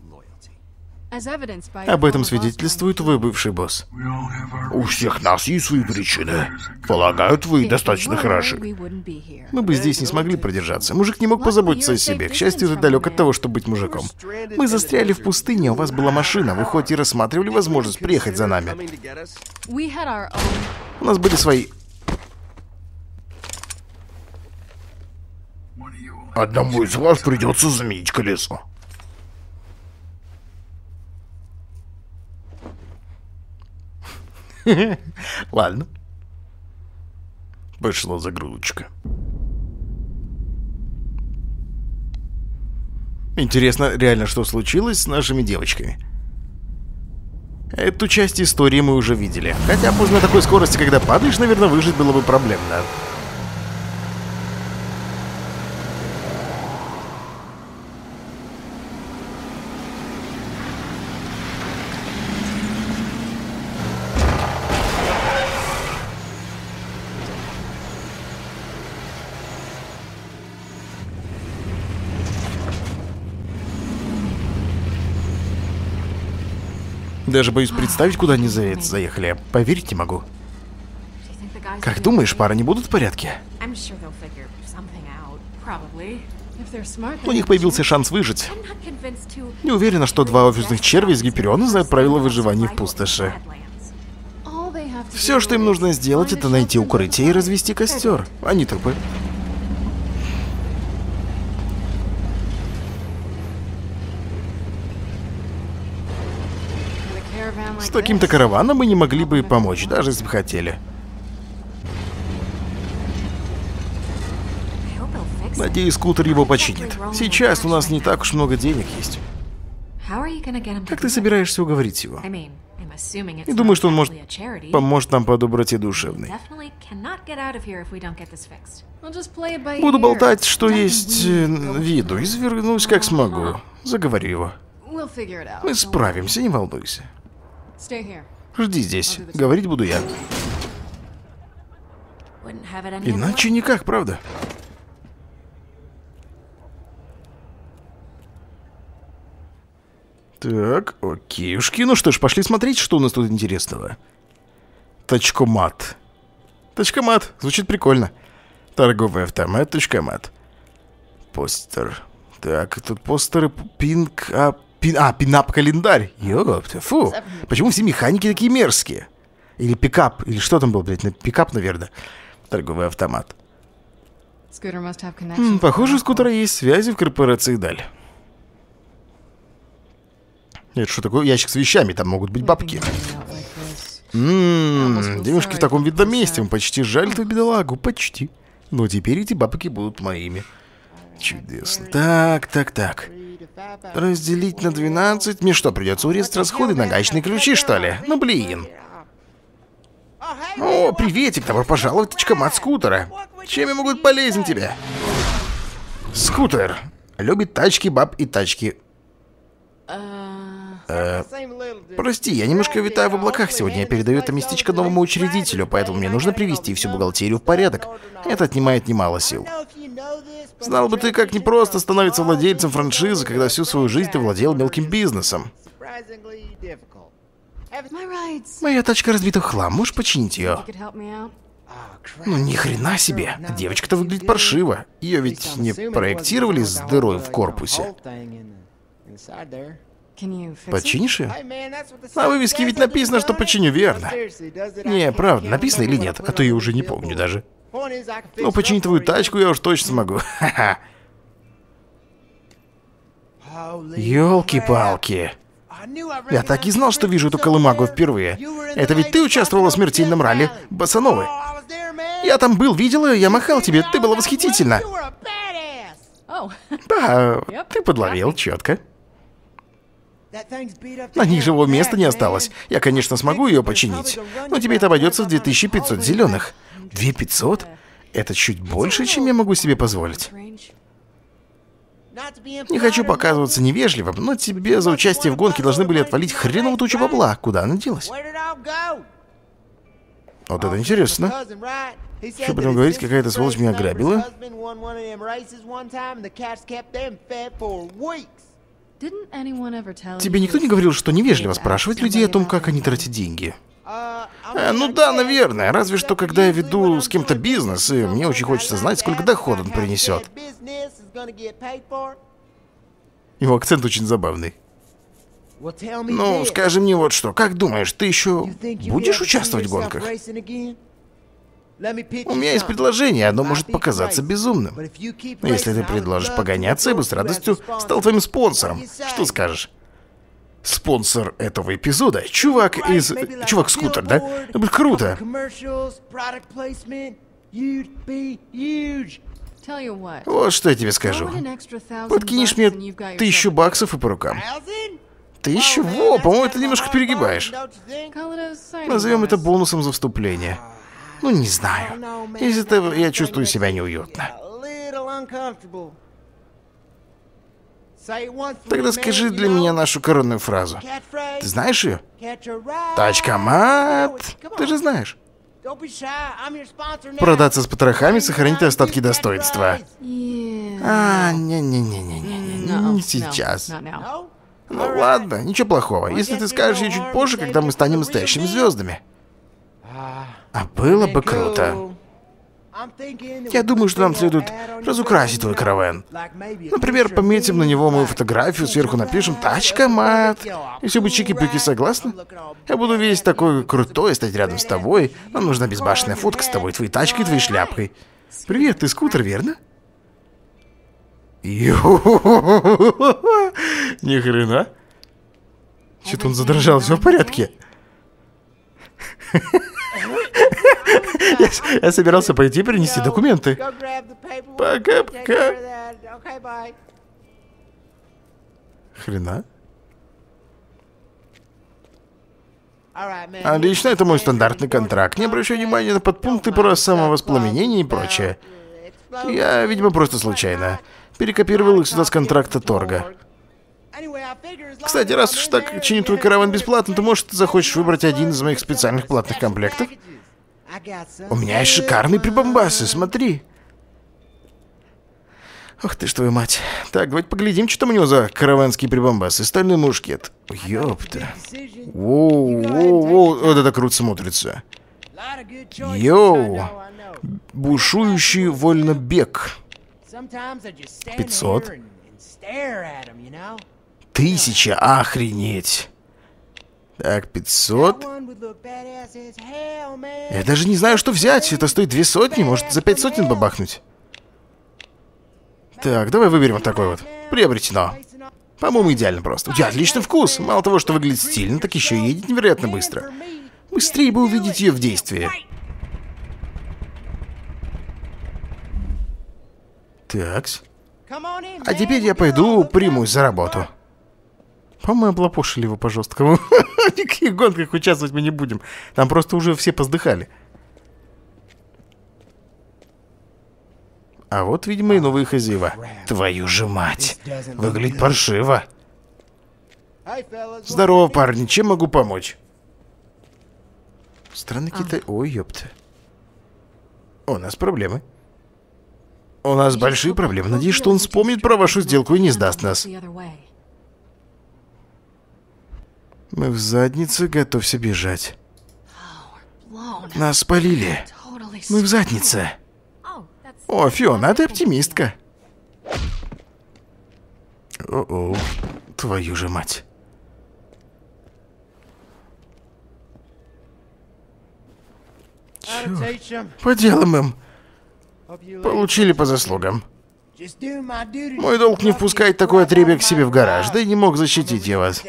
Speaker 1: Об этом свидетельствует твой бывший босс. У всех нас есть свои причины. Полагаю, вы достаточно хороши. Мы бы здесь не смогли продержаться. Мужик не мог позаботиться о себе. К счастью, ты далек от того, чтобы быть мужиком. Мы застряли в пустыне, а у вас была машина. Вы хоть и рассматривали возможность приехать за нами. У нас были свои... Одному из вас придется заменить колесо. Ладно. Пошла загрузочка. Интересно, реально, что случилось с нашими девочками? Эту часть истории мы уже видели. Хотя пусть на такой скорости, когда падаешь, наверное, выжить было бы проблемно. Даже боюсь представить, куда они за это заехали. Поверить не могу. Как думаешь, пара не будут в порядке? У них появился шанс выжить. Не уверена, что два офисных червя из Гипериона знают правила выживания в пустоши. Все, что им нужно сделать, это найти укрытие и развести костер. Они трупы. С таким-то караваном мы не могли бы помочь, даже если бы хотели. Надеюсь, скутер его починит. Сейчас у нас не так уж много денег есть. Как ты собираешься уговорить его? И думаю, что он может поможет нам по доброте душевной. Буду болтать, что есть э, виду, извернусь как смогу. Заговорю его. Мы справимся, не волнуйся. Жди здесь, говорить буду я. Иначе никак, правда? Так, окейушки. Ну что ж, пошли смотреть, что у нас тут интересного. Точкомат. Точкомат. Звучит прикольно. Торговый автомат, точкомат. Постер. Так, тут постеры, пинк, а, пин, а пинап-календарь. Ёпта, фу. Почему все механики такие мерзкие? Или пикап, или что там было, блядь, на пикап, наверное. Торговый автомат. М, похоже, у скутера есть связи в корпорации Даль. Это что такое? Ящик с вещами, там могут быть бабки. Ммм, девушки в таком видном месте. Почти жаль эту бедолагу, почти. Но теперь эти бабки будут моими. Чудесно. Так, так, так. Разделить на двенадцать. Мне что, придется урезать расходы на гаечные ключи, что ли? Ну, блин. О, приветик, добро пожаловать, точкомат скутера. Чем я могу быть полезен тебе? Скутер. Любит тачки, баб и тачки. Э, прости, я немножко витаю в облаках сегодня. Я передаю это местечко новому учредителю, поэтому мне нужно привести всю бухгалтерию в порядок. Это отнимает немало сил. Знал бы ты, как непросто становиться владельцем франшизы, когда всю свою жизнь ты владел мелким бизнесом. Моя тачка разбита в хлам, можешь починить ее? Ну ни хрена себе, девочка-то выглядит паршиво. Ее ведь не проектировали с дырой в корпусе. Починишь ее? На вывеске ведь написано, что починю, верно? Не, правда, написано или нет? А то я уже не помню даже. Ну, починить твою тачку я уж точно смогу. Ха-ха. Ёлки-палки. Я так и знал, что вижу эту колымагу впервые. Это ведь ты участвовала в смертельном ралли Босановы. Я там был, видела, я махал тебе, ты была восхитительна. Да, ты подловил, четко. На них живого места не осталось. Я, конечно, смогу ее починить, но тебе это обойдется в две тысячи пятьсот зеленых. две тысячи пятьсот? Это чуть больше, чем я могу себе позволить. Не хочу показываться невежливым, но тебе за участие в гонке должны были отвалить хреновую тучу бабла. Куда она делась? Вот это интересно. Что потом говорить, какая-то сволочь меня ограбила? Тебе никто не говорил, что невежливо спрашивать людей о том, как они тратят деньги? А, ну да, наверное. Разве что, когда я веду с кем-то бизнес, и мне очень хочется знать, сколько дохода он принесет. Его акцент очень забавный. Ну, скажи мне вот что. Как думаешь, ты еще будешь участвовать в гонках? У меня есть предложение, оно может показаться безумным. Но если ты предложишь погоняться, я бы с радостью стал твоим спонсором. Что скажешь? Спонсор этого эпизода? Чувак из... Чувак-скутер, да? Это будет круто. Вот что я тебе скажу. Подкинешь мне тысячу баксов и по рукам. Тысячу? Во, по-моему, ты немножко перегибаешь. Назовем это бонусом за вступление. Ну, не знаю. Из-за этого я чувствую себя неуютно. Тогда скажи для меня нашу коронную фразу. Ты знаешь ее? Точкомат. Ты же знаешь. Продаться с потрохами, сохранить остатки достоинства. А, не-не-не-не-не, не сейчас. Ну ладно, ничего плохого. Если ты скажешь ей чуть позже, когда мы станем настоящими звездами. А было бы круто. Я думаю, что нам следует разукрасить твой караван. Например, пометим на него мою фотографию, сверху напишем «Точкомат». И все бы чики-пики согласны? Я буду весь такой крутой, стать рядом с тобой. Нам нужна безбашенная фотка с тобой, твоей тачкой и твоей шляпкой. Привет, ты скутер, верно? Ни хрена. Что-то он задрожал, все в порядке? Я, я собирался пойти принести документы. Пока-пока. Хрена? Отлично, это мой стандартный контракт. Не обращай внимания на подпункты про самовоспламенение и прочее. Я, видимо, просто случайно перекопировал их сюда с контракта торга. Кстати, раз уж так чинит твой караван бесплатно, то, может, ты захочешь выбрать один из моих специальных платных комплектов? У меня есть шикарные прибамбасы, смотри. Ох ты ж твою мать. Так, давайте поглядим, что там у него за караванские прибамбасы. Стальной мушкет. Ёпта. Воу, воу, воу. Вот это круто смотрится. Йоу. Бушующий вольнобег. пятьсот. Тысяча, охренеть. Так, пятьсот. Я даже не знаю, что взять. Это стоит две сотни, может, за пять сотен бабахнуть. Так, давай выберем вот такой вот. Приобретено. По-моему, идеально просто. У тебя отличный вкус. Мало того, что выглядит стильно, так еще и едет невероятно быстро. Быстрее бы увидеть ее в действии. Такс. А теперь я пойду примусь за работу. По-моему, облапошили его по-жесткому. В никаких гонках участвовать мы не будем. Там просто уже все поздыхали. А вот, видимо, и новые хозяева. Твою же мать. Выглядит паршиво. Здорово, парни. Чем могу помочь? Странный Китай. Ой, ёпта. У нас проблемы. У нас большие проблемы. Надеюсь, что он вспомнит про вашу сделку и не сдаст нас. Мы в заднице, готовься бежать. Нас спалили. Мы в заднице. О, Фиона, ты оптимистка. О-о, твою же мать. Чёрт. По делам им. Получили по заслугам. Мой долг не впускать такое отребье к себе в гараж, да и не мог защитить я вас.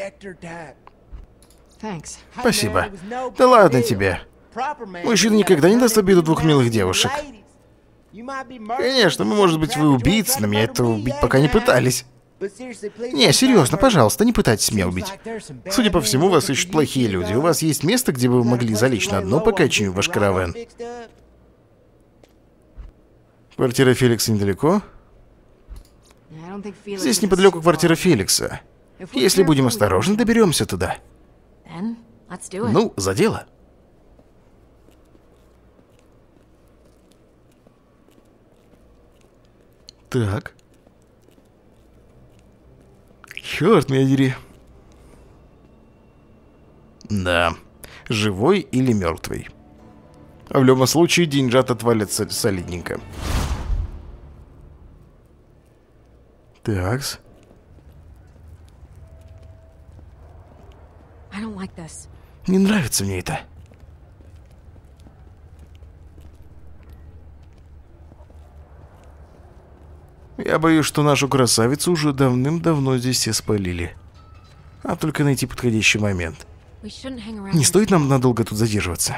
Speaker 1: Спасибо. Да ладно тебе. Мужчина никогда не даст обиду двух милых девушек. Конечно, мы, может быть, вы убийцы, но меня это убить пока не пытались. Не, серьезно, пожалуйста, не пытайтесь меня убить. Судя по всему, вас ищут плохие люди. У вас есть место, где бы вы могли залечь на дно, пока чиню ваш караван? Квартира Феликса недалеко. Здесь неподалеку квартира Феликса. Если будем осторожны, доберемся туда. Ну, за дело. Так. Черт меня дери. Да. Живой или мертвый. В любом случае, деньжат отвалится солидненько. Такс. Не нравится мне это. Я боюсь, что нашу красавицу уже давным-давно здесь все спалили. А только найти подходящий момент. Не стоит нам надолго тут задерживаться.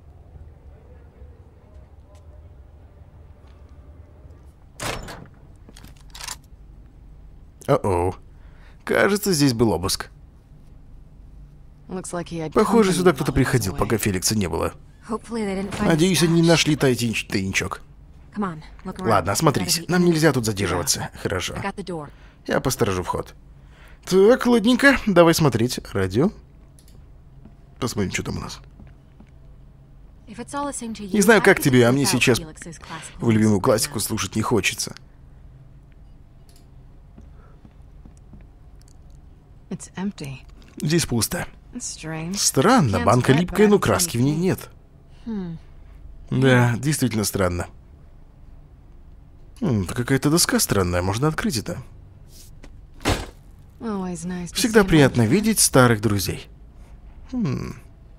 Speaker 1: О-оу. Кажется, здесь был обыск. Похоже, сюда кто-то приходил, пока Феликса не было. Надеюсь, они не нашли тайнич- тайничок. Ладно, осмотрись. Нам нельзя тут задерживаться. Хорошо. Я посторожу вход. Так, ладненько. Давай смотреть. Радио. Посмотрим, что там у нас. Не знаю, как тебе, а мне сейчас в любимую классику слушать не хочется. Здесь пусто. Странно, банка липкая, но краски в ней нет. Да, действительно странно. Хм, какая-то доска странная, можно открыть это. Всегда приятно видеть старых друзей. Хм.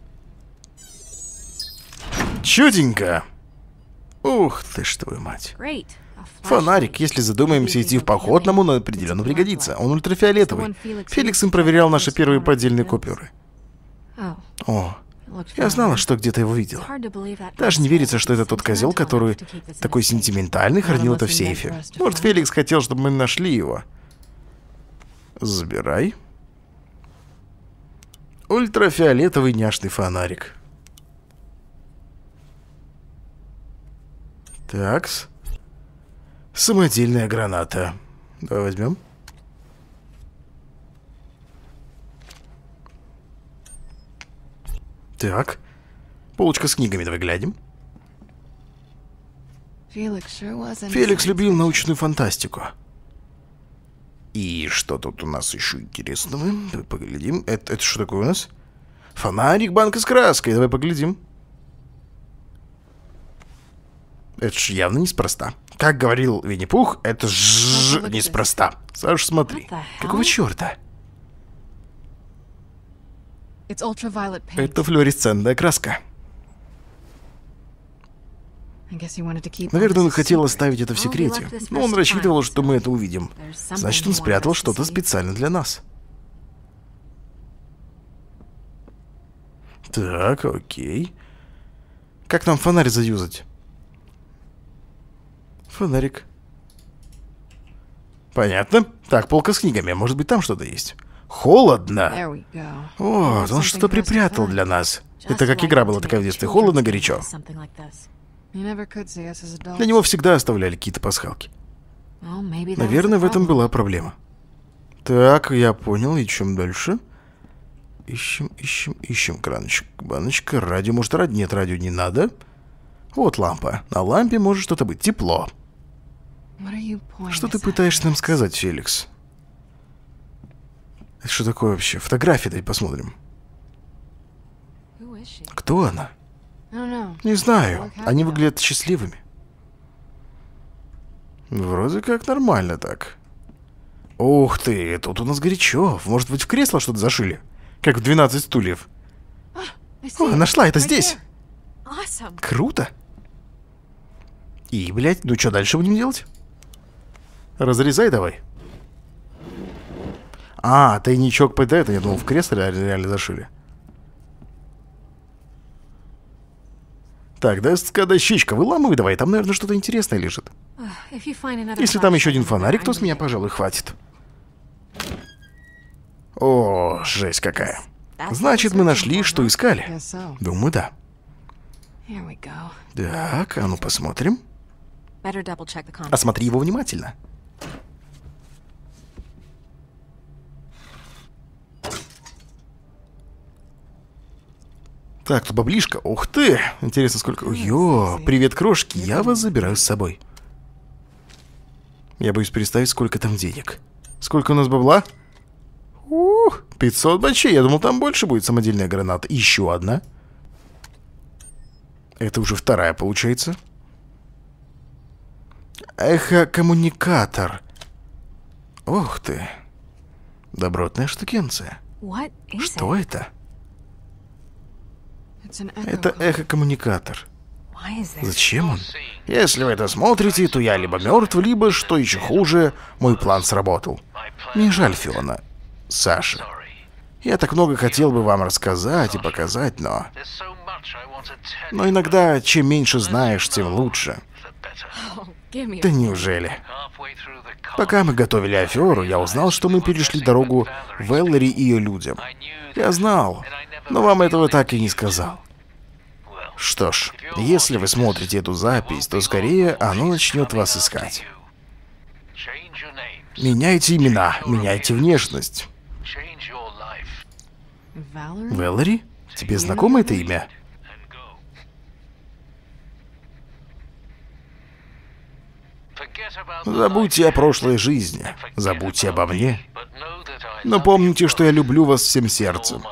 Speaker 1: Чуденько. Ух ты ж твою мать. Фонарик, если задумаемся идти в поход, нам он определенно пригодится. Он ультрафиолетовый. Феликс им проверял наши первые поддельные купюры. О, я знала, что где-то его видел. Даже не верится, что это тот козел, который такой сентиментальный, хранил это в сейфе. Может, Феликс хотел, чтобы мы нашли его. Забирай. Ультрафиолетовый няшный фонарик. Такс. Самодельная граната. Давай возьмем. Так. Полочка с книгами, давай глядим. Феликс любил научную фантастику. И что тут у нас еще интересного? Давай поглядим. Это, это что такое у нас? Фонарик, банка с краской. Давай поглядим. Это ж явно неспроста. Как говорил Винни-Пух, это ж неспроста. Саш, смотри. Какого черта? Это флуоресцентная краска. Наверное, он хотел оставить это в секрете. Но он рассчитывал, что мы это увидим. Значит, он спрятал что-то специально для нас. Так, окей. Как нам фонарь заюзать? Фонарик. Понятно. Так, полка с книгами. Может быть, там что-то есть. Холодно. Вот, он что-то припрятал для нас. Это как игра была такая в детстве. Холодно, горячо. Для него всегда оставляли какие-то пасхалки. Наверное, в этом была проблема. Так, я понял. Ищем дальше. Ищем, ищем, ищем. Краночка, баночка. Радио. Может, радио? Нет, радио не надо. Вот лампа. На лампе может что-то быть. Тепло. Что ты пытаешься нам сказать, Феликс? Это что такое вообще? Фотографии дай посмотрим. Кто она? Не знаю. Они выглядят счастливыми. Вроде как нормально так. Ух ты, тут у нас горячо. Может быть, в кресло что-то зашили? Как в двенадцать стульев. О, нашла, это здесь. Круто. И, блядь, ну что дальше будем делать? Разрезай давай. А, тайничок под это, я думал, в кресло реально, реально зашили. Так, доска, дощечка, выламывай давай, там, наверное, что-то интересное лежит. Если там еще один фонарик, то с меня, пожалуй, хватит. О, жесть какая. Значит, мы нашли, что искали. Думаю, да. Так, а ну посмотрим. Осмотри его внимательно. Так, тут баблишка. Ух ты! Интересно, сколько... Йо, привет, крошки, я вас забираю с собой. Я боюсь представить, сколько там денег. Сколько у нас бабла? Ух, пятьсот бачей. Я думал, там больше будет самодельная граната. Еще одна. Это уже вторая, получается. Эхо-коммуникатор. Ух ты. Добротная штукенция. Что это? Это эхо-коммуникатор. Зачем он? Если вы это смотрите, то я либо мертв, либо, что еще хуже, мой план сработал. Мне жаль, Фиона. Саша. Я так много хотел бы вам рассказать и показать, но... Но иногда, чем меньше знаешь, тем лучше. Да неужели? Пока мы готовили аферу, я узнал, что мы перешли дорогу Веллери и ее людям. Я знал, но вам этого так и не сказал. Что ж, если вы смотрите эту запись, то скорее оно начнет вас искать. Меняйте имена, меняйте внешность. Веллери? Тебе знакомо это имя? Забудьте о прошлой жизни, забудьте обо мне. Но помните, что я люблю вас всем сердцем.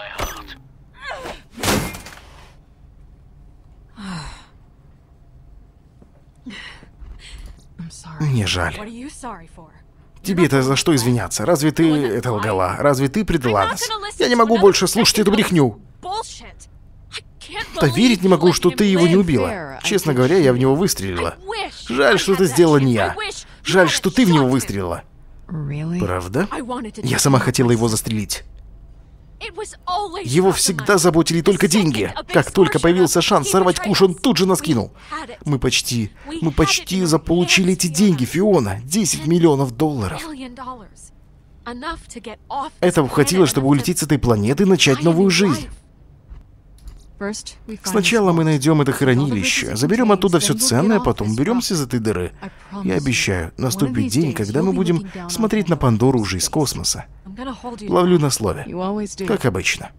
Speaker 1: Мне жаль. Тебе-то за что извиняться? Разве ты это лгала? Разве ты предала нас? Я не могу больше слушать эту брехню. Поверить не могу, что ты его не убила. Честно говоря, я в него выстрелила. Жаль, что это сделала не я. Жаль, что ты в него выстрелила. Правда? Я сама хотела его застрелить. Его всегда заботили только деньги. Как только появился шанс сорвать куш, он тут же нас кинул. Мы почти, мы почти заполучили эти деньги, Фиона. десять миллионов долларов. Этого хватило, чтобы улететь с этой планеты и начать новую жизнь. Сначала мы найдем это хранилище, заберем оттуда все ценное, а потом уберемся из этой дыры. Я обещаю, наступит день, когда мы будем смотреть на Пандору уже из космоса. Ловлю на слове. Как обычно.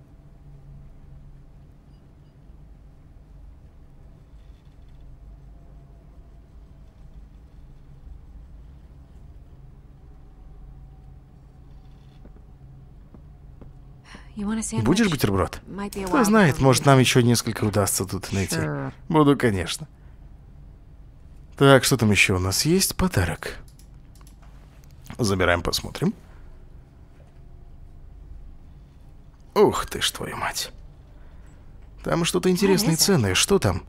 Speaker 1: Будешь бутерброд? Кто знает, может, нам еще несколько удастся тут найти. Буду, конечно. Так, что там еще у нас есть? Подарок. Забираем, посмотрим. Ух ты ж, твою мать. Там что-то интересное и ценное. Что там?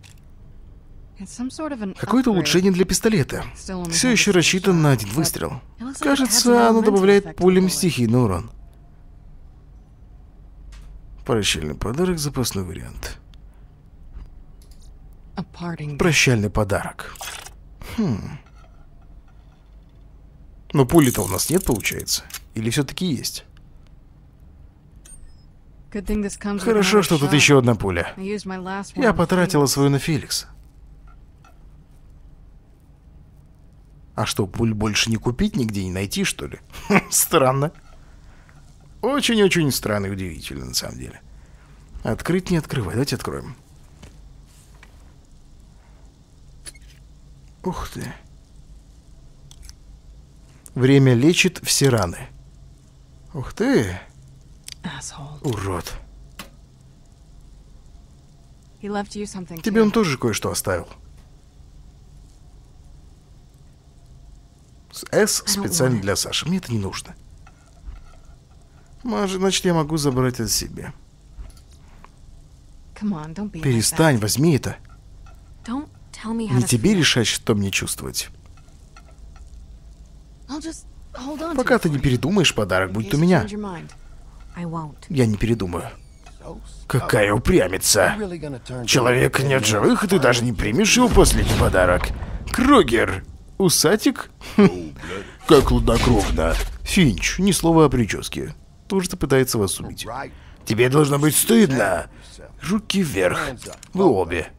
Speaker 1: Какое-то улучшение для пистолета. Все еще рассчитан на один выстрел. Кажется, оно добавляет пулям стихийный урон. Прощальный подарок, запасной вариант. Прощальный подарок. Хм. Но пули-то у нас нет, получается? Или все-таки есть? Хорошо, что тут еще одна пуля. Я потратила свою на Феликса. А что, пуль больше не купить, нигде не найти, что ли? Странно. Очень-очень странно и удивительно, на самом деле. Открыть, не открывай. Давайте откроем. Ух ты. Время лечит все раны. Ух ты. Урод. Тебе он тоже кое-что оставил. С S специально для Саши. Мне это не нужно. Может, значит, я могу забрать это себе. Перестань, возьми это. Не тебе решать, что мне чувствовать. Пока ты не передумаешь, подарок будет у меня. Я не передумаю. Какая упрямица. Человек нет живых, и ты даже не примешь его последний подарок. Крогер. Усатик? Как хладнокровно. Финч, ни слова о прическе. Тоже пытается вас убить. Тебе должно быть стыдно. Руки вверх. Вы обе.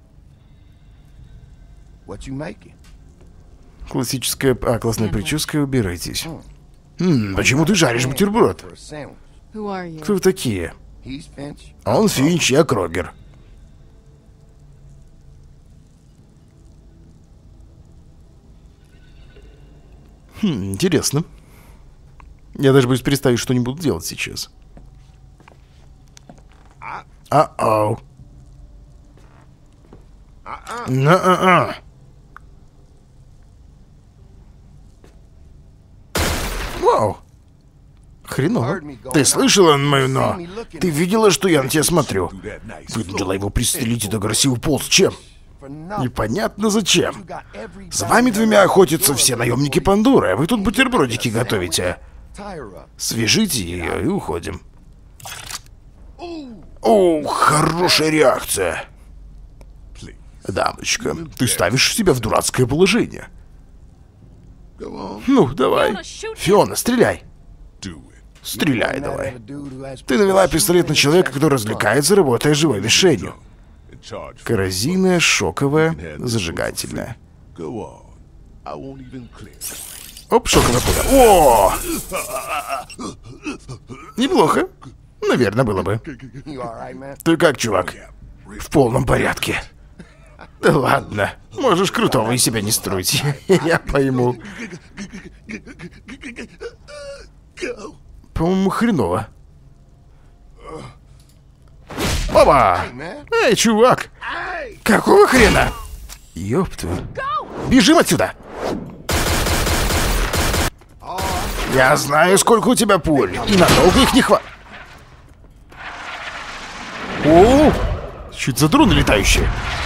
Speaker 1: Классическая... А, классная прическа, убирайтесь. Хм, почему ты жаришь бутерброд? Кто вы такие? Он Финч, я Крогер. Хм, интересно. Я даже боюсь представить, что они будут делать сейчас. А-ау. На-а-а. Вау. Хреново. Ты слышала мою «но»? Ты видела, что я на тебя смотрю? Вынудила его пристрелить этот красивый полз. Чем? Непонятно зачем. За вами двумя охотятся все наемники Пандоры, а вы тут бутербродики готовите. Свяжите ее и уходим. О, хорошая реакция. Дамочка, ты ставишь себя в дурацкое положение. Ну, давай. Фиона, стреляй. Стреляй давай. Ты навела пистолет на человека, который развлекается, работая живой мишенью. Коррозийная, шоковая, зажигательная. Оп, шоковая пуля. О! Неплохо. Наверное, было бы. Ты как, чувак? В полном порядке. Да ладно. Можешь крутого из себя не строить. Я пойму. По-моему, хреново. Опа! Эй, чувак! Какого хрена? Ёпту. Бежим отсюда! Я знаю, сколько у тебя пуль, и надолго их не хватит. О, чуть за дроны летающие.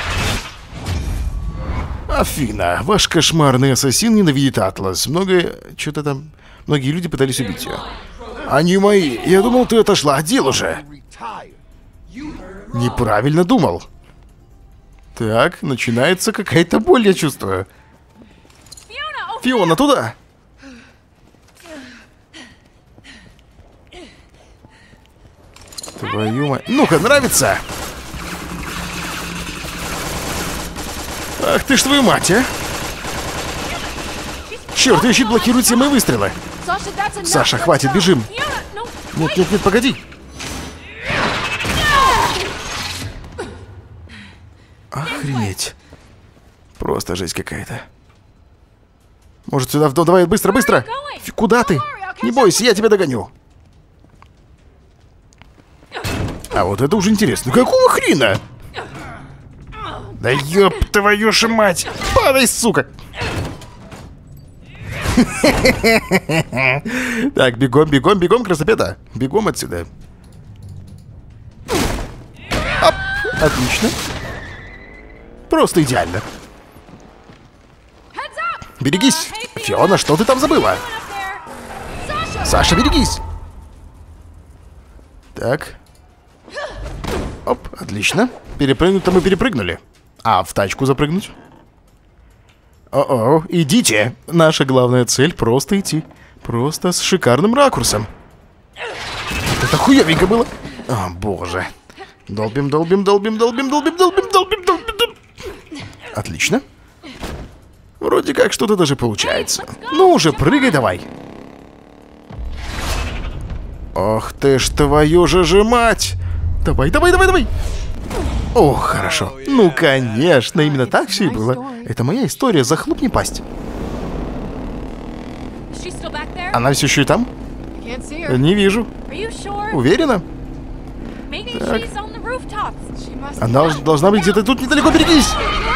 Speaker 1: Афина, ваш кошмарный ассасин ненавидит Атлас. Много... Что-то там... Многие люди пытались убить ее. Они мои. Я думал, ты отошла от дел уже. Неправильно думал. Так, начинается какая-то боль, я чувствую. Фиона, туда! Твою мать. Ну-ка, нравится? Ах ты ж твою мать, а! Черт, ее щит блокирует все мои выстрелы. Саша, хватит, бежим. Нет, нет, нет, погоди. Охренеть. Просто жесть какая-то. Может, сюда в дом? Давай, быстро, быстро. Ф- Куда ты? Не бойся, я тебя догоню. А вот это уже интересно. Какого хрена? Да ёб твою ж мать. Падай, сука. Так, бегом, бегом, бегом, красопета. Бегом отсюда. Оп, отлично. Просто идеально. Берегись. Фиона, что ты там забыла? Саша, берегись. Так. Оп, отлично. Перепрыгнуть-то мы перепрыгнули. А в тачку запрыгнуть? О-о, идите. Наша главная цель просто идти. Просто с шикарным ракурсом. Это хуёвенько было. О, боже. Долбим, долбим, долбим, долбим, долбим, долбим, долбим, долбим, долбим. Отлично. Вроде как что-то даже получается. Ну уже, прыгай давай. Ох ты ж твою же же мать. Давай, давай, давай, давай. О, хорошо. Ну, конечно, именно так все и было. Это моя история, захлопни пасть. Она все еще и там? Не вижу. Уверена? Так. Она должна быть где-то тут недалеко, берегись!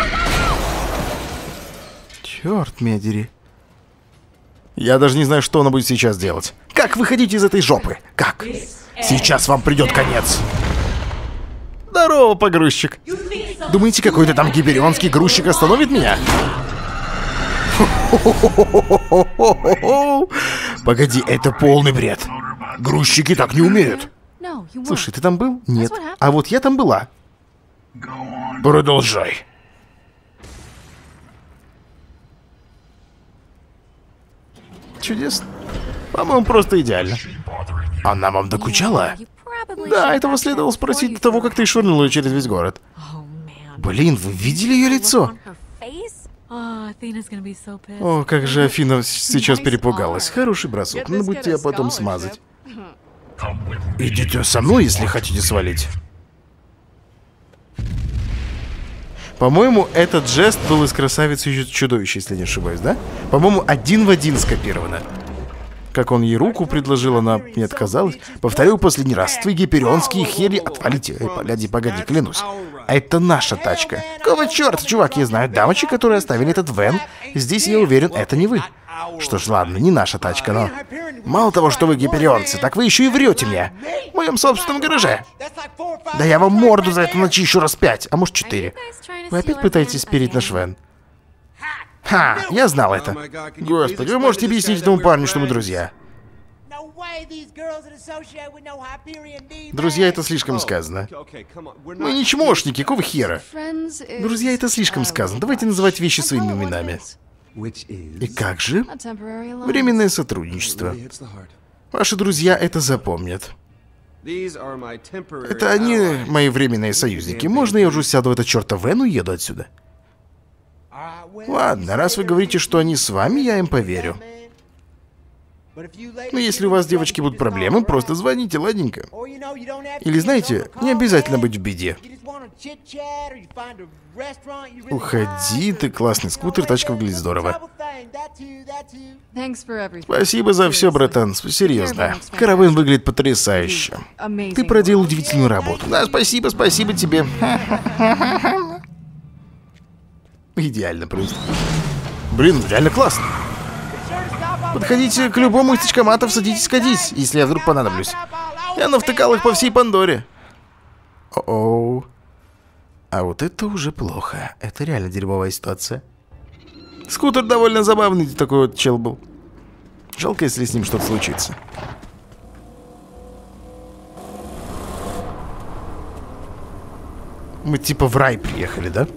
Speaker 1: Черт меня дери. Я даже не знаю, что она будет сейчас делать. Как выходить из этой жопы? Как? Сейчас вам придет конец. Здорово, погрузчик. Думаете, какой-то там гиберионский грузчик остановит меня? Погоди, это полный бред. Грузчики так не умеют. Слушай, ты там был? Нет. А вот я там была. Продолжай. Чудесно. По-моему, просто идеально. Она вам докучала? Да, этого следовало спросить до того, как ты швырнула ее через весь город. Блин, вы видели ее лицо? О, как же Афина сейчас перепугалась. Хороший бросок. Надо будет тебя потом смазать. Идите со мной, если хотите свалить. По-моему, этот жест был из «Красавицы и чудовища», если не ошибаюсь, да? По-моему, один в один скопировано. Как он ей руку предложил, она не отказалась. Повторю последний раз. Твои гиперионские хери отвалите. Эй, погоди, погоди, клянусь. А это наша тачка. Какого черта, чувак, я знаю дамочек, которые оставили этот вэн. Здесь, я уверен, это не вы. Что ж, ладно, не наша тачка, но... Мало того, что вы гиперионцы, так вы еще и врете мне. В моем собственном гараже. Да я вам морду за это начищу раз пять, а может четыре. Вы опять пытаетесь спирить наш вэн? Ха, я знал это. Господи, вы можете объяснить этому парню, что мы друзья. Друзья, это слишком сказано. Мы не чмошники, какого хера? Друзья, это слишком сказано. Давайте называть вещи своими именами. И как же? Временное сотрудничество. Ваши друзья это запомнят. Это они мои временные союзники. Можно я уже сяду в этот чертов вэн и уеду отсюда? Ладно, раз вы говорите, что они с вами, я им поверю. Но если у вас, девочки, будут проблемы, просто звоните, ладненько. Или знаете, не обязательно быть в беде. Уходи, ты классный скутер, тачка выглядит здорово. Спасибо за все, братан, серьезно. Караван выглядит потрясающе. Ты проделал удивительную работу. Да, спасибо, спасибо тебе. Идеально просто. Блин, реально классно. Подходите к любому из тачкоматов, садитесь, садитесь, если я вдруг понадоблюсь. Я навтыкал их по всей Пандоре. О-оу. А вот это уже плохо. Это реально дерьмовая ситуация. Скутер довольно забавный такой вот чел был. Жалко, если с ним что-то случится. Мы типа в рай приехали, да?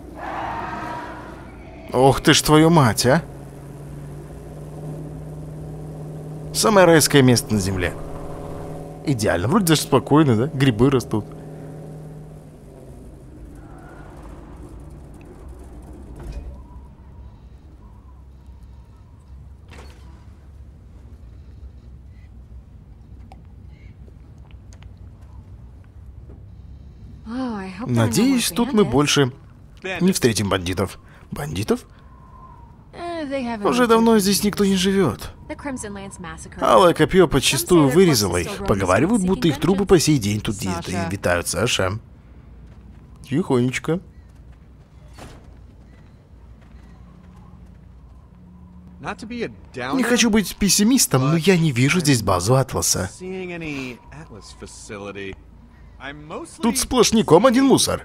Speaker 1: Ох ты ж твою мать, а! Самое райское место на земле. Идеально. Вроде даже спокойно, да? Грибы растут. Надеюсь, тут мы больше не встретим бандитов. Бандитов? Уже давно здесь никто не живет. Алое копье подчистую вырезало их. Поговаривают, будто их трупы по сей день тут витают. Саша. Тихонечко. Не хочу быть пессимистом, но я не вижу здесь базу Атласа. Тут сплошняком один мусор.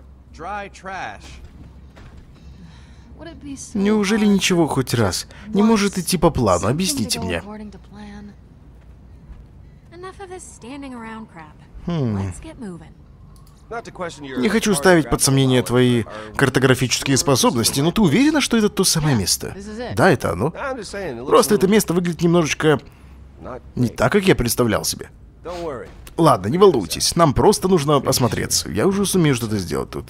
Speaker 1: Неужели ничего хоть раз не может идти по плану? Объясните мне. Хм. Не хочу ставить под сомнение твои картографические способности, но ты уверена, что это то самое место? Да, это оно. Просто это место выглядит немножечко не так, как я представлял себе. Ладно, не волнуйтесь, нам просто нужно осмотреться. Я уже сумею что-то сделать тут.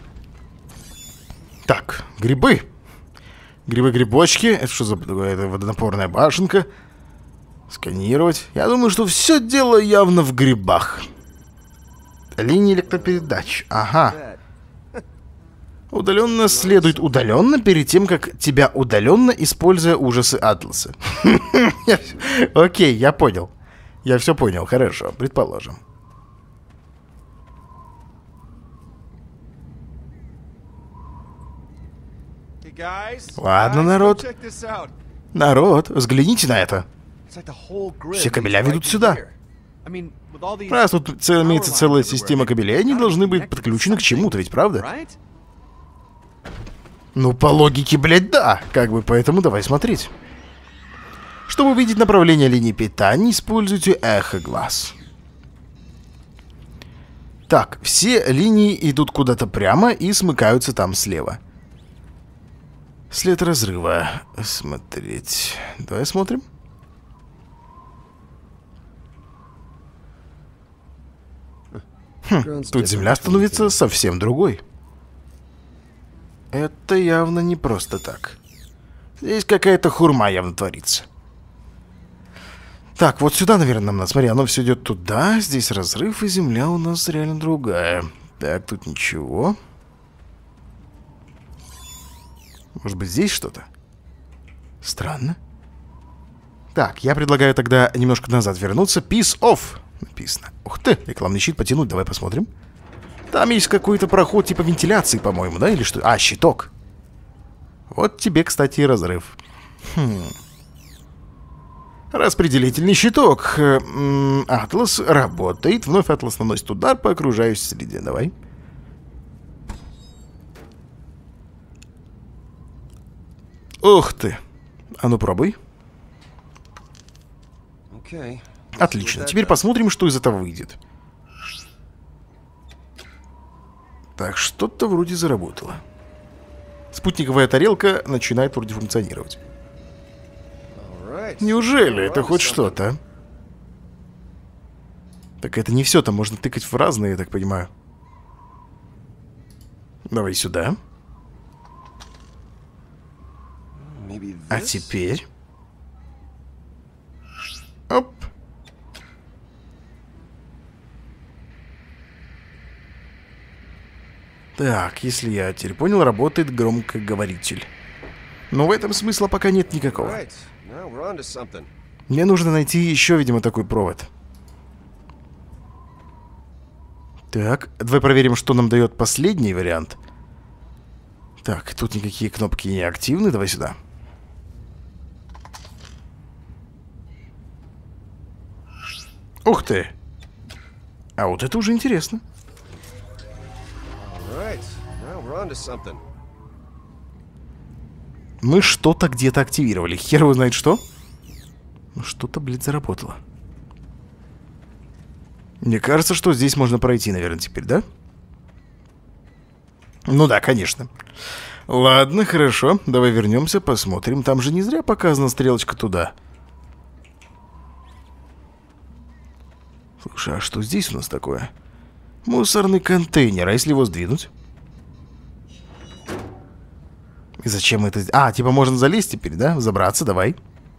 Speaker 1: Так, грибы. Грибы-грибочки. Это что за это водонапорная башенка? Сканировать. Я думаю, что все дело явно в грибах. Линии электропередач. Ага. Удаленно следует удаленно перед тем, как тебя удаленно, используя ужасы Атласа. Окей, я понял. Я все понял, хорошо, предположим. Ладно, народ. Народ, взгляните на это. Все кабеля ведут сюда. Раз тут цел, имеется целая система кабелей, они должны быть подключены к чему-то, ведь правда? Ну, по логике, блядь, да. Как бы, поэтому давай смотреть. Чтобы увидеть направление линии питания, используйте эхо-глаз. Так, все линии идут куда-то прямо и смыкаются там слева. След разрыва. Смотреть. Давай смотрим. Хм, тут земля становится совсем другой. Это явно не просто так. Здесь какая-то хурма явно творится. Так, вот сюда, наверное, нам надо. Смотри, оно все идет туда. Здесь разрыв, и земля у нас реально другая. Так, тут ничего. Может быть, здесь что-то? Странно. Так, я предлагаю тогда немножко назад вернуться. Peace off написано. Ух ты, рекламный щит потянуть, давай посмотрим. Там есть какой-то проход типа вентиляции, по-моему, да? Или что? А, щиток. Вот тебе, кстати, и разрыв. Хм... Распределительный щиток. Атлас работает. Вновь Атлас наносит удар по окружающей среде. Давай. Ух ты. А ну пробуй. Отлично. Теперь посмотрим, что из этого выйдет. Так, что-то вроде заработало. Спутниковая тарелка начинает вроде функционировать. Неужели это хоть что-то? Так это не все, там можно тыкать в разные, я так понимаю. Давай сюда. А теперь... Оп. Так, если я теперь понял, работает громкоговоритель. Но в этом смысла пока нет никакого. Мне нужно найти еще, видимо, такой провод. Так, давай проверим, что нам дает последний вариант. Так, тут никакие кнопки не активны. Давай сюда. Ух ты! А вот это уже интересно. Мы что-то где-то активировали. Хер его знает что. Ну что-то, блядь, заработало. Мне кажется, что здесь можно пройти, наверное, теперь, да? Ну да, конечно. Ладно, хорошо. Давай вернемся, посмотрим. Там же не зря показана стрелочка туда. Слушай, а что здесь у нас такое? Мусорный контейнер, а если его сдвинуть? И зачем это? А, типа можно залезть теперь, да? Забраться, давай.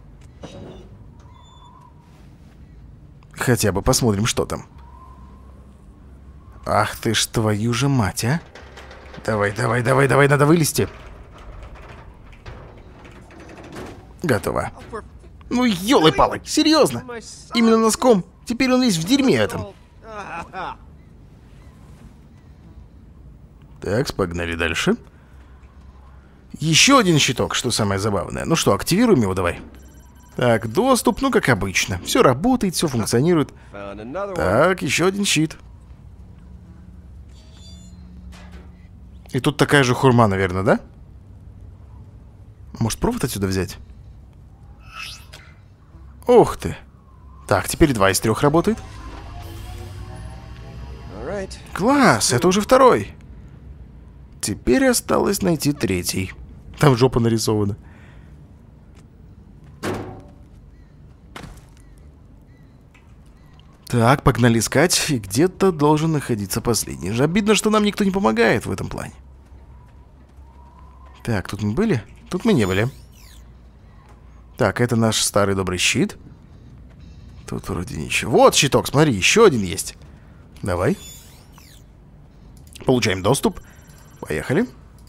Speaker 1: Хотя бы посмотрим, что там. Ах ты ж твою же мать, а. Давай, давай, давай, давай, надо вылезти. Готово. Ну, ёлы-палы, серьезно? Именно носком. Теперь он весь в дерьме этом. Так, погнали дальше. Еще один щиток, что самое забавное. Ну что, активируем его давай. Так, доступ, ну как обычно. Все работает, все функционирует. Так, еще один щит. И тут такая же хурма, наверное, да? Может, провод отсюда взять? Ух ты. Так, теперь два из трех работает. Класс, это уже второй. Теперь осталось найти третий. Там жопа нарисована. Так, погнали искать. И где-то должен находиться последний. Же обидно, что нам никто не помогает в этом плане. Так, тут мы были? Тут мы не были. Так, это наш старый добрый щит. Тут вроде ничего. Вот щиток, смотри, еще один есть. Давай. Получаем доступ. Поехали.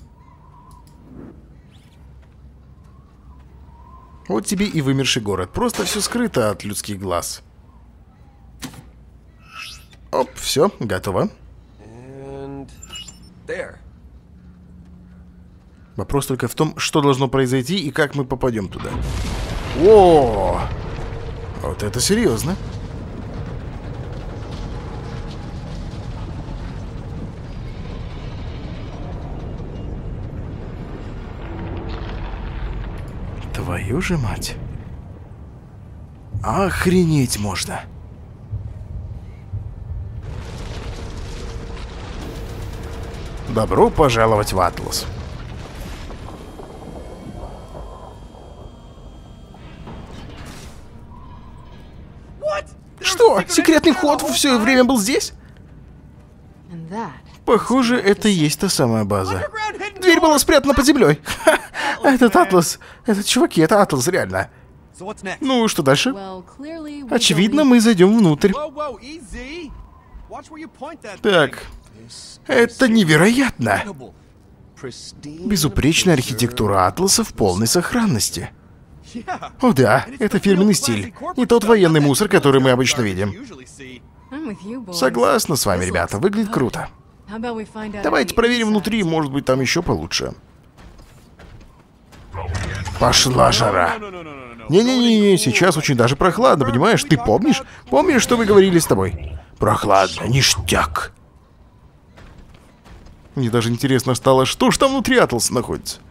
Speaker 1: Вот тебе и вымерший город. Просто все скрыто от людских глаз. Оп, все, готово. Вопрос только в том, что должно произойти и как мы попадем туда. О, вот это серьезно. Твою же мать. Охренеть можно. Добро пожаловать в Атлас. Что? Секретный ход все время был здесь? Похоже, это и есть та самая база. Дверь была спрятана под землей. Этот Атлас. Это чуваки, это Атлас, реально. Ну, что дальше? Очевидно, мы зайдем внутрь. Так. Это невероятно. Безупречная архитектура Атласа в полной сохранности. О да, это фирменный стиль. Не тот военный мусор, который мы обычно видим. Согласна с вами, ребята, выглядит круто. Давайте проверим внутри, может быть, там еще получше. Пошла жара. Не-не-не, сейчас очень даже прохладно, понимаешь? Ты помнишь? Помнишь, что мы говорили с тобой? Прохладно, ништяк. Мне даже интересно стало, что ж там внутри Атласа находится.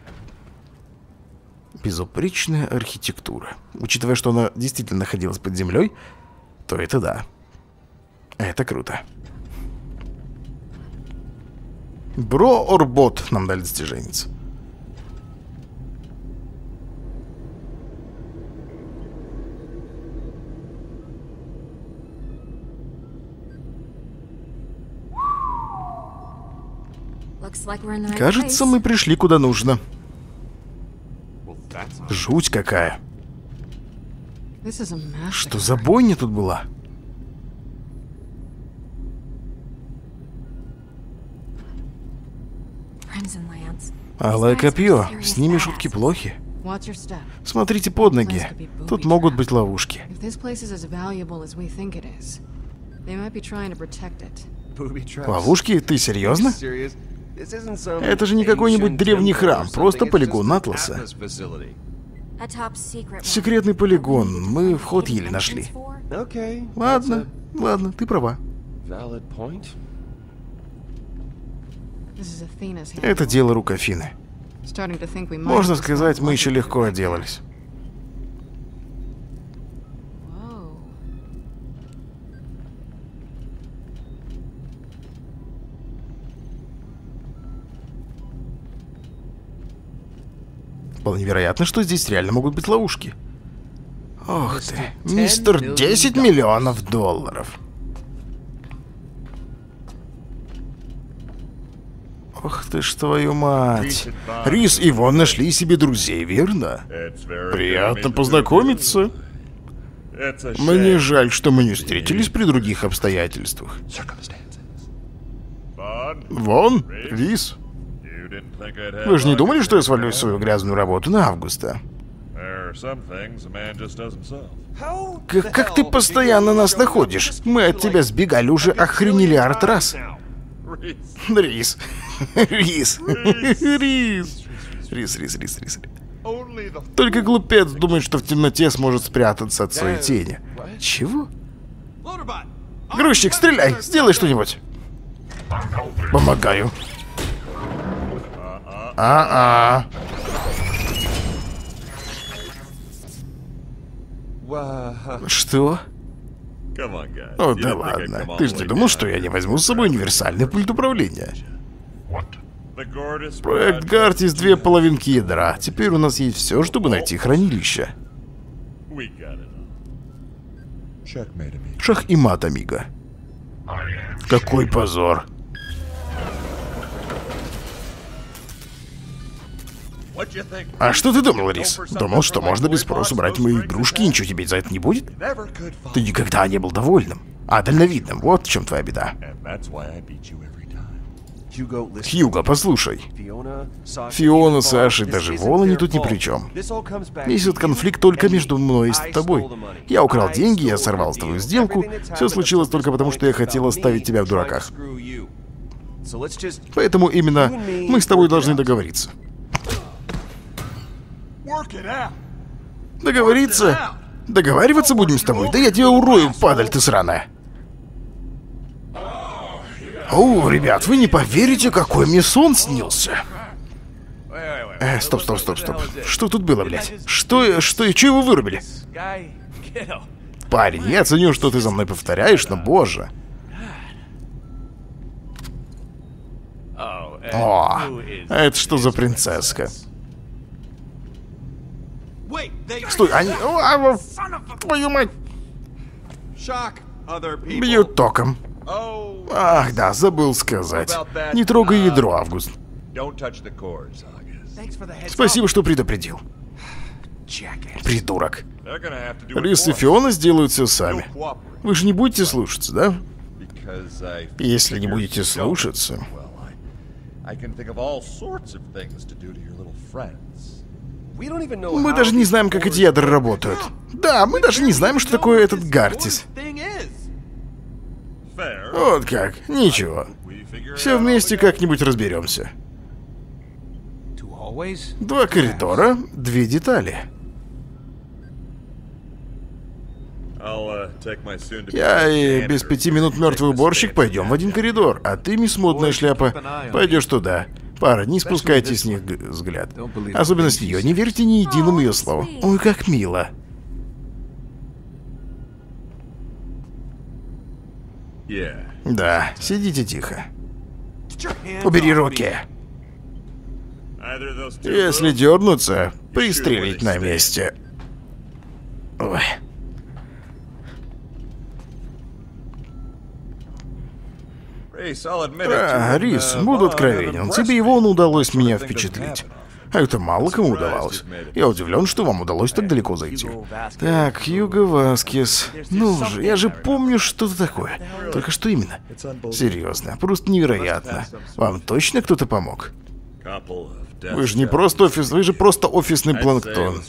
Speaker 1: Безупречная архитектура. Учитывая, что она действительно находилась под землей, то это да. Это круто. Бро Орбот нам дали достиженец. Кажется, мы пришли куда нужно. Жуть какая. Что за бойня тут была? Алое копье. С ними шутки плохи. Смотрите под ноги. Тут могут быть ловушки. Ловушки? Ты серьезно? Это же не какой-нибудь древний храм, просто полигон Атласа. Секретный полигон. Мы вход еле нашли. Ладно, ладно, ты права. Это дело рук Афины. Можно сказать, мы еще легко отделались. Вполне вероятно, что здесь реально могут быть ловушки. Ох ты, мистер, десять миллионов долларов. Ох ты ж твою мать. Рис и Вон нашли себе друзей, верно? Приятно познакомиться. Мне жаль, что мы не встретились при других обстоятельствах. Вон, Рис. Вы же не думали, что я свалю свою грязную работу на Августа? Как, как ты постоянно нас находишь? Мы от тебя сбегали уже охренелиард раз. Рис. Рис. Рис. Рис, рис, рис, рис. Только глупец думает, что в темноте сможет спрятаться от своей тени. Чего? Грузчик, стреляй! Сделай что-нибудь. Помогаю. А-а. Что? О, да ладно. Ты же не думал, что я не возьму с собой универсальный пульт управления? Проект Гартис — две половинки ядра. Теперь у нас есть все, чтобы найти хранилище. Шах и мат, амиго. Какой позор. А что ты думал, Рис? Думал, что можно без спросу брать мои игрушки и ничего тебе за это не будет? Ты никогда не был довольным. А дальновидным, вот в чем твоя беда. Хьюго, послушай. Фиона, Саша и даже Волани тут ни при чем. Весь этот конфликт только между мной и с тобой. Я украл деньги, я сорвал твою сделку. Все случилось только потому, что я хотел оставить тебя в дураках. Поэтому именно мы с тобой должны договориться. Договориться? Договариваться будем с тобой? Да я тебя урою, падаль ты сраная. О, ребят, вы не поверите, какой мне сон снился. Э, стоп, стоп, стоп, стоп. Что тут было, блядь? Что, что, и чего вы вырубили? Парень, я ценю, что ты за мной повторяешь, но боже. О, это что за принцесска? Стой, они... О, твою мать! Бьют током. Ах, да, забыл сказать. Не трогай ядро, Август. Спасибо, что предупредил. Придурок. Рис и Фиона сделают все сами. Вы же не будете слушаться, да? Если не будете слушаться... Мы даже не знаем, как эти ядра работают. Да, мы даже не знаем, что такое этот Гартис. Вот как. Ничего. Все вместе как-нибудь разберемся. Два коридора, две детали. Я и без пяти минут мертвый уборщик пойдем в один коридор, а ты, мисс Модная Шляпа, пойдешь туда. Пара, не спускайте с них взгляд. Особенно с нее. Не верьте ни единому ее слову. Ой, как мило. Да, сидите тихо. Убери руки. Если дернуться, пристрелить на месте. Ой. А, Рис, буду откровенен, тебе и Вон удалось меня впечатлить. А это мало кому удавалось. Я удивлен, что вам удалось так далеко зайти. Так, Хьюго Васкес. Ну же, я же помню что-то такое. Только что именно? Серьезно, просто невероятно. Вам точно кто-то помог? Вы же не просто офис, вы же просто офисный планктон.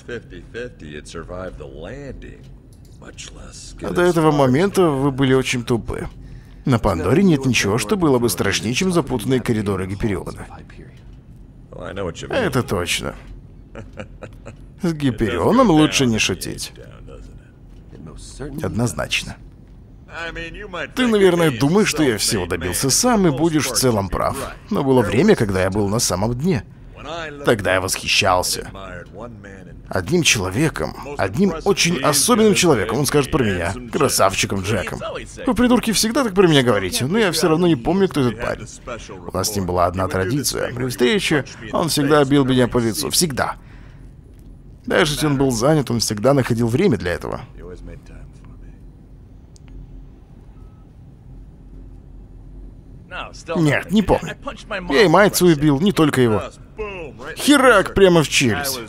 Speaker 1: А до этого момента вы были очень тупы. На Пандоре нет ничего, что было бы страшнее, чем запутанные коридоры Гипериона. Это точно. С Гиперионом лучше не шутить. Однозначно. Ты, наверное, думаешь, что я всего добился сам и будешь в целом прав. Но было время, когда я был на самом дне. Тогда я восхищался одним человеком, одним очень особенным человеком. Он скажет про меня, красавчиком Джеком. Вы, придурки, всегда так про меня говорите, но я все равно не помню, кто этот парень. У нас с ним была одна традиция. При встрече он всегда бил меня по лицу. Всегда. Даже если он был занят, он всегда находил время для этого. Нет, не помню. Я и мать свою бил, не только его. Херак прямо в челюсть.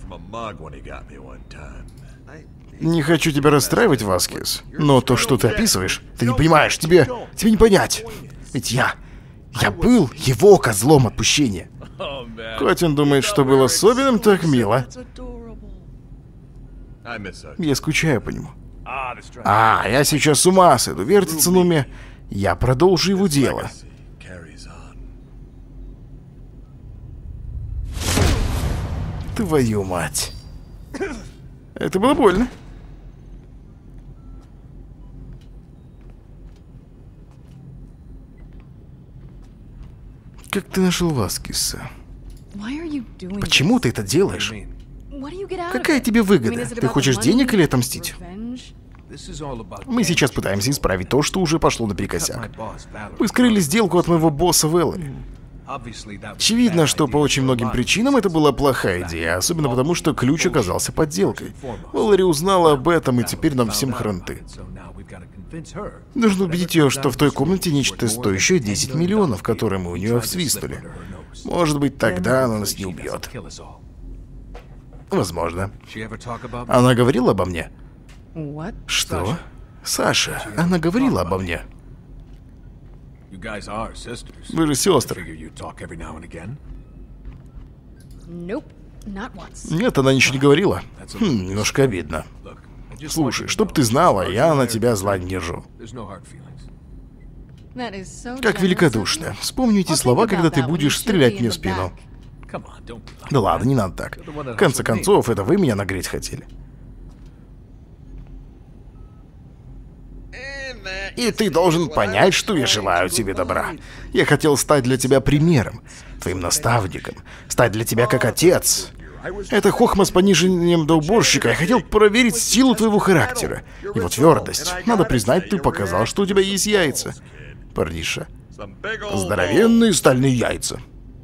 Speaker 1: Не хочу тебя расстраивать, Васкес, но то, что ты описываешь, ты не понимаешь, тебе... тебе не понять. Ведь я... я был его козлом отпущения. Хоть он думает, что был особенным, так мило. Я скучаю по нему. А, я сейчас с ума сойду, вертится на уме. Я продолжу его дело. Твою мать. Это было больно. Как ты нашел Васкеса? Почему ты это делаешь? Какая тебе выгода? Ты хочешь денег или отомстить? Мы сейчас пытаемся исправить то, что уже пошло наперекосяк. Вы скрыли сделку от моего босса Вэллори. Очевидно, что по очень многим причинам это была плохая идея, особенно потому, что ключ оказался подделкой. Вэллори узнала об этом, и теперь нам всем хранты. Нужно убедить ее, что в той комнате нечто стоящее десять миллионов, которые мы у нее всвистнули. Может быть, тогда она нас не убьет. Возможно. Она говорила обо мне? Что? Саша, она говорила обо мне. Вы же сестры. Нет, она ничего не говорила. Хм, немножко обидно. Слушай, чтоб ты знала, я на тебя зла не держу. Как великодушно. Вспомни эти слова, когда ты будешь стрелять мне в спину. Да ладно, не надо так. В конце концов, это вы меня нагреть хотели. И ты должен понять, что я желаю тебе добра. Я хотел стать для тебя примером, твоим наставником, стать для тебя как отец. Это хохма с понижением до уборщика. Я хотел проверить силу твоего характера, его твердость. Надо признать, ты показал, что у тебя есть яйца. Парниша. Здоровенные стальные яйца.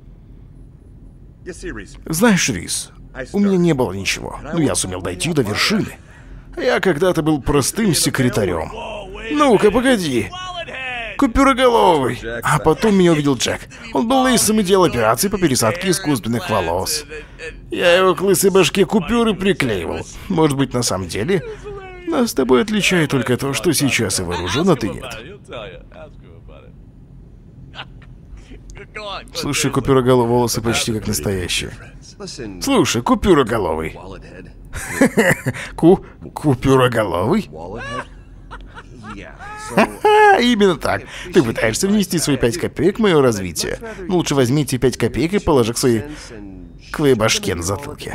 Speaker 1: Знаешь, Рис, у меня не было ничего, но я сумел дойти до вершины. Я когда-то был простым секретарем. Ну-ка, погоди. Купюроголовый. А потом меня увидел Джек. Он был лысым и делал операции по пересадке искусственных волос. Я его к лысой башке купюры приклеивал. Может быть, на самом деле, нас с тобой отличает только то, что сейчас я вооружен, а ты нет. Слушай, купюроголовый, волосы почти как настоящие. Слушай, купюроголовый. Ку... купюроголовый? Ха-ха, именно так. Ты пытаешься внести свои пять копеек в мое развитие. Ну, лучше возьми эти пять копеек и положи к своей... к твоей башке на затылке.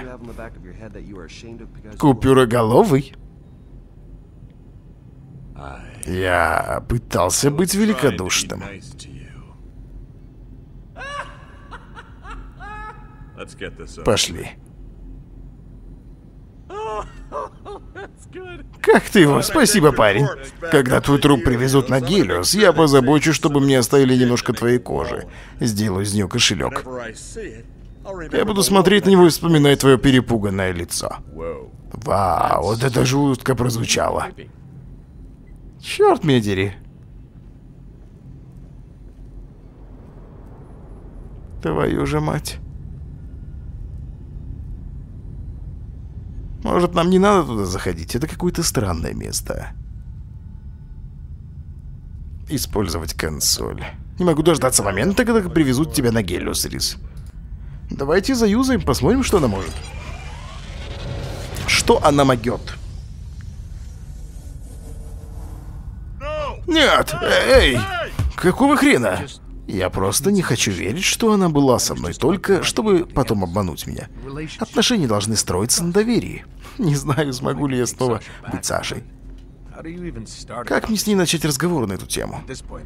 Speaker 1: Купюроголовый? Я пытался быть великодушным. Пошли. Как ты его? Спасибо, парень. Когда твой труп привезут на Гелиос, я позабочусь, чтобы мне оставили немножко твоей кожи. Сделаю из нее кошелек. Я буду смотреть на него и вспоминать твое перепуганное лицо. Вау, вот это жутко прозвучало. Черт меня дери. Твою же мать. Может, нам не надо туда заходить? Это какое-то странное место. Использовать консоль. Не могу дождаться момента, когда привезут тебя на Гелиос, Рис. Давайте заюзаем, посмотрим, что она может. Что она могет? Нет! Эй! Какого хрена? Я просто не хочу верить, что она была со мной только, чтобы потом обмануть меня. Отношения должны строиться на доверии. Не знаю, смогу ли я снова быть Сашей. Как мне с ней начать разговор на эту тему?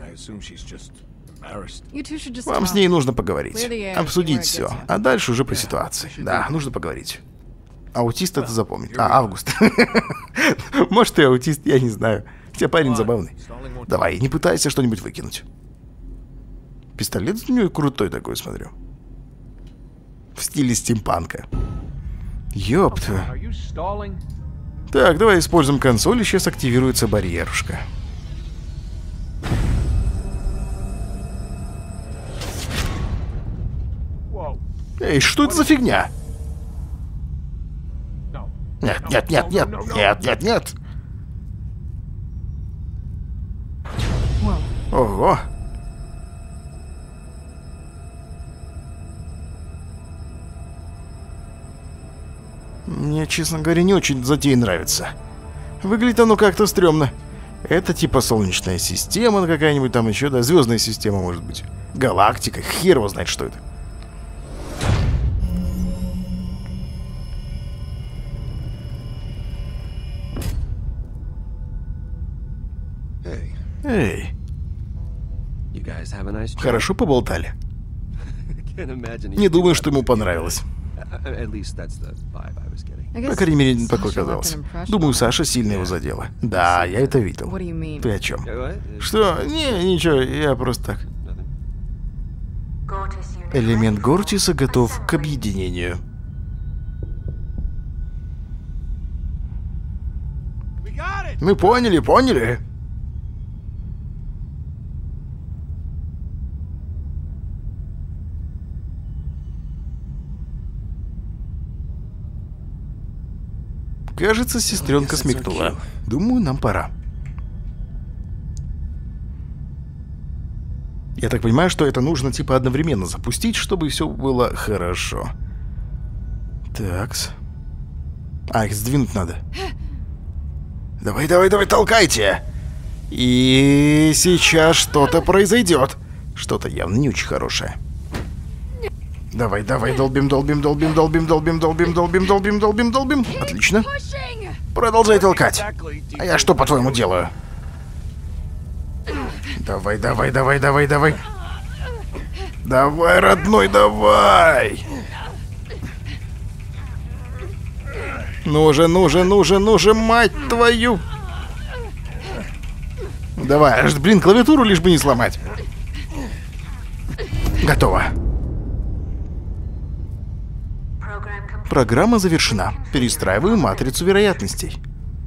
Speaker 1: Вам с ней нужно поговорить. Обсудить все. А дальше уже по ситуации. Да, нужно поговорить. Аутист это запомнит. А, Август. Может, ты аутист, я не знаю. Хотя парень забавный. Давай, не пытайся что-нибудь выкинуть. Пистолет у нее крутой такой, смотрю. В стиле стимпанка. Ёпта. Так, давай используем консоль, и сейчас активируется барьерушка. Эй, что это за фигня? Нет, нет, нет, нет, нет, нет, нет. Ого. Мне, честно говоря, не очень затея нравится. Выглядит оно как-то стрёмно. Это типа солнечная система какая-нибудь там еще, да, звездная система, может быть. Галактика, хер его знает, что это. Эй. Хорошо поболтали. Не думаю, что ему понравилось. По крайней мере, такое казалось. Думаю, Саша сильно его задела. Да, я это видел. Ты о чем? Что? Не, ничего, я просто так. Элемент Гортиса готов к объединению. Мы поняли, поняли. Кажется, сестренка смекнула. Думаю, нам пора. Я так понимаю, что это нужно типа одновременно запустить, чтобы все было хорошо. Такс. А, их сдвинуть надо. Давай, давай, давай, толкайте! И сейчас что-то произойдет. Что-то явно не очень хорошее. Давай, давай, долбим, долбим, долбим, долбим, долбим, долбим, долбим, долбим, долбим, долбим. Отлично. Продолжай толкать. А я что, по-твоему, делаю? Давай, давай, давай, давай, давай. Давай, родной, давай. Ну же, ну же, ну же, ну же, мать твою. Давай, аж, блин, клавиатуру лишь бы не сломать. Готово. Программа завершена. Перестраиваю матрицу вероятностей.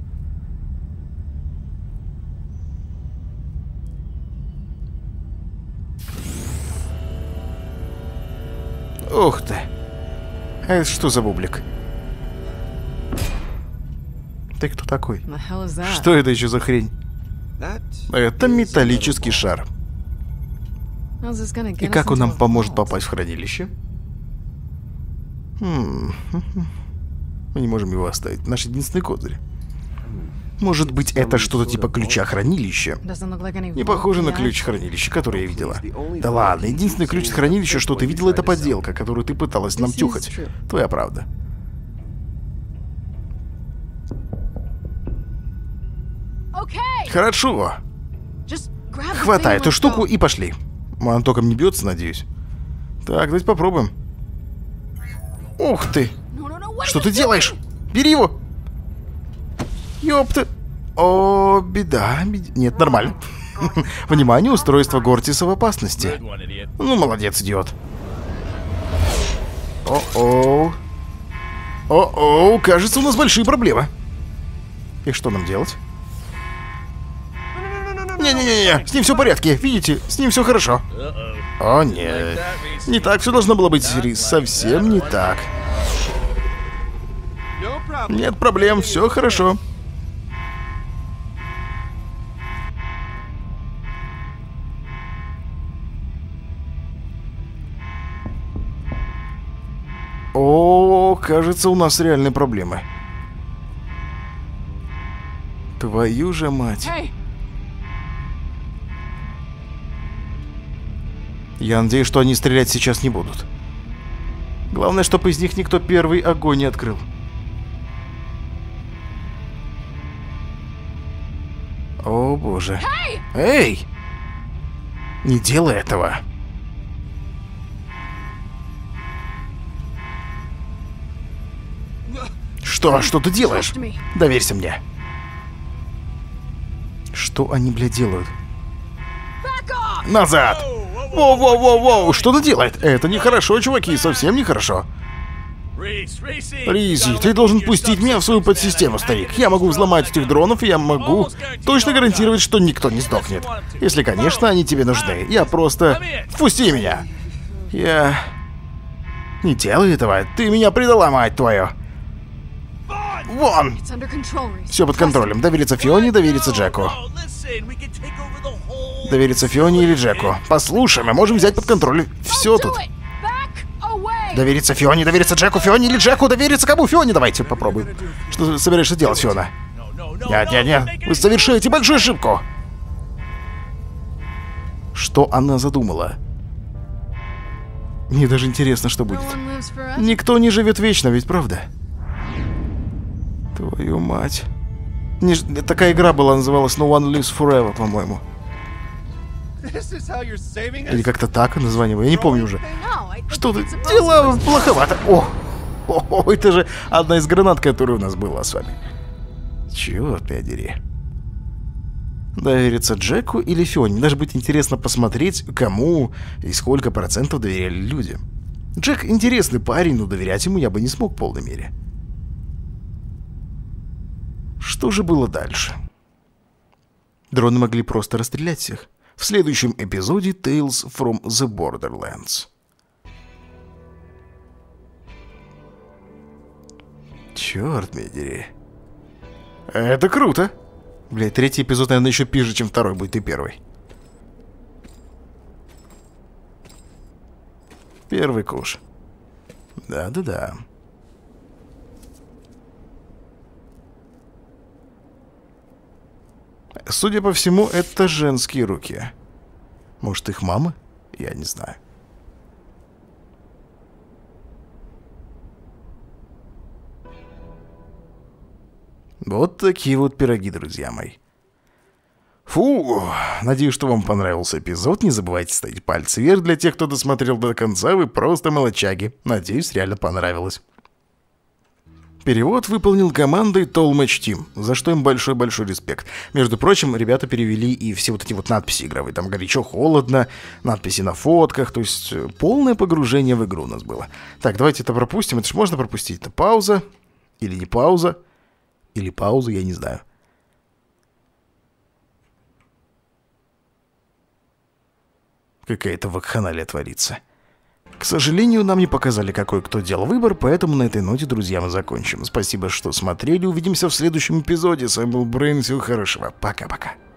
Speaker 1: Ух ты. А это что за бублик? Ты кто такой? Что это еще за хрень? Это металлический шар. И как он нам поможет попасть в хранилище? Хм. Мы не можем его оставить. Наш единственный козырь. Может быть, это что-то типа ключа хранилища. Не похоже на ключ хранилища, который я видела. Да ладно, единственный ключ хранилища, что ты видела, это подделка, которую ты пыталась нам тюхать. Твоя правда. Хорошо. Хватай эту штуку и пошли. Он током не бьется, надеюсь. Так, давайте попробуем. Ух ты! Что ты делаешь? Бери его! Ёпта! О, беда, беда. Нет, нормально. Внимание, устройство Гортиса в опасности. Ну, молодец, идиот. О-оу. О-оу, кажется, у нас большие проблемы. И что нам делать? Не-не-не, с ним все в порядке, видите, с ним все хорошо. О, нет. Не так все должно было быть, Рис, совсем не так. Нет проблем, все хорошо. О, кажется, у нас реальные проблемы. Твою же мать. Я надеюсь, что они стрелять сейчас не будут. Главное, чтобы из них никто первый огонь не открыл. О, боже. Эй! Не делай этого. Что? Что ты делаешь? Доверься мне. Что они, блядь, делают? Назад! Воу-воу-воу-воу! Что ты делает? Это нехорошо, чуваки, совсем нехорошо. Ризи, ты должен пустить меня в свою подсистему, старик. Я могу взломать этих дронов, и я могу точно гарантировать, что никто не сдохнет. Если, конечно, они тебе нужны. Я просто... Впусти меня! Я... Не делай этого, ты меня предала, мать твою. Вон! Все под контролем. Довериться Фионе, довериться Джеку. Довериться Фионе или Джеку. Послушай, мы можем взять под контроль все тут. Довериться Фионе, довериться Джеку, Фионе или Джеку, довериться кому? Фионе, давайте попробуем. Что ты собираешься делать, Фиона? Нет, нет, нет, вы совершаете большую ошибку. Что она задумала? Мне даже интересно, что будет. Никто не живет вечно, ведь правда? Твою мать. Не, такая игра была, называлась No One Lives Forever, по-моему. Или как-то так название было, я не помню уже. Что ты? Дела плоховато. О, о, о, это же одна из гранат, которая у нас была с вами. Черт меня дери. Довериться Джеку или Фионе? Даже будет интересно посмотреть, кому и сколько процентов доверяли люди. Джек интересный парень, но доверять ему я бы не смог в полной мере. Что же было дальше? Дроны могли просто расстрелять всех. В следующем эпизоде Tales from the Borderlands. Черт меня дери. Это круто. Блядь, третий эпизод, наверное, еще пизже, чем второй будет и первый. Первый куш. Да-да-да. Судя по всему, это женские руки. Может, их мама? Я не знаю. Вот такие вот пироги, друзья мои. Фу, надеюсь, что вам понравился эпизод. Не забывайте ставить пальцы вверх для тех, кто досмотрел до конца. Вы просто молодчаги. Надеюсь, реально понравилось. Перевод выполнил командой Толмач Team, за что им большой-большой респект. Между прочим, ребята перевели и все вот эти вот надписи игровые. Там горячо-холодно, надписи на фотках. То есть полное погружение в игру у нас было. Так, давайте это пропустим. Это же можно пропустить. Это пауза или не пауза. Или пауза, я не знаю. Какая-то вакханалия творится. К сожалению, нам не показали, какой кто делал выбор, поэтому на этой ноте, друзья, мы закончим. Спасибо, что смотрели. Увидимся в следующем эпизоде. С вами был Брейн. Всего хорошего. Пока-пока.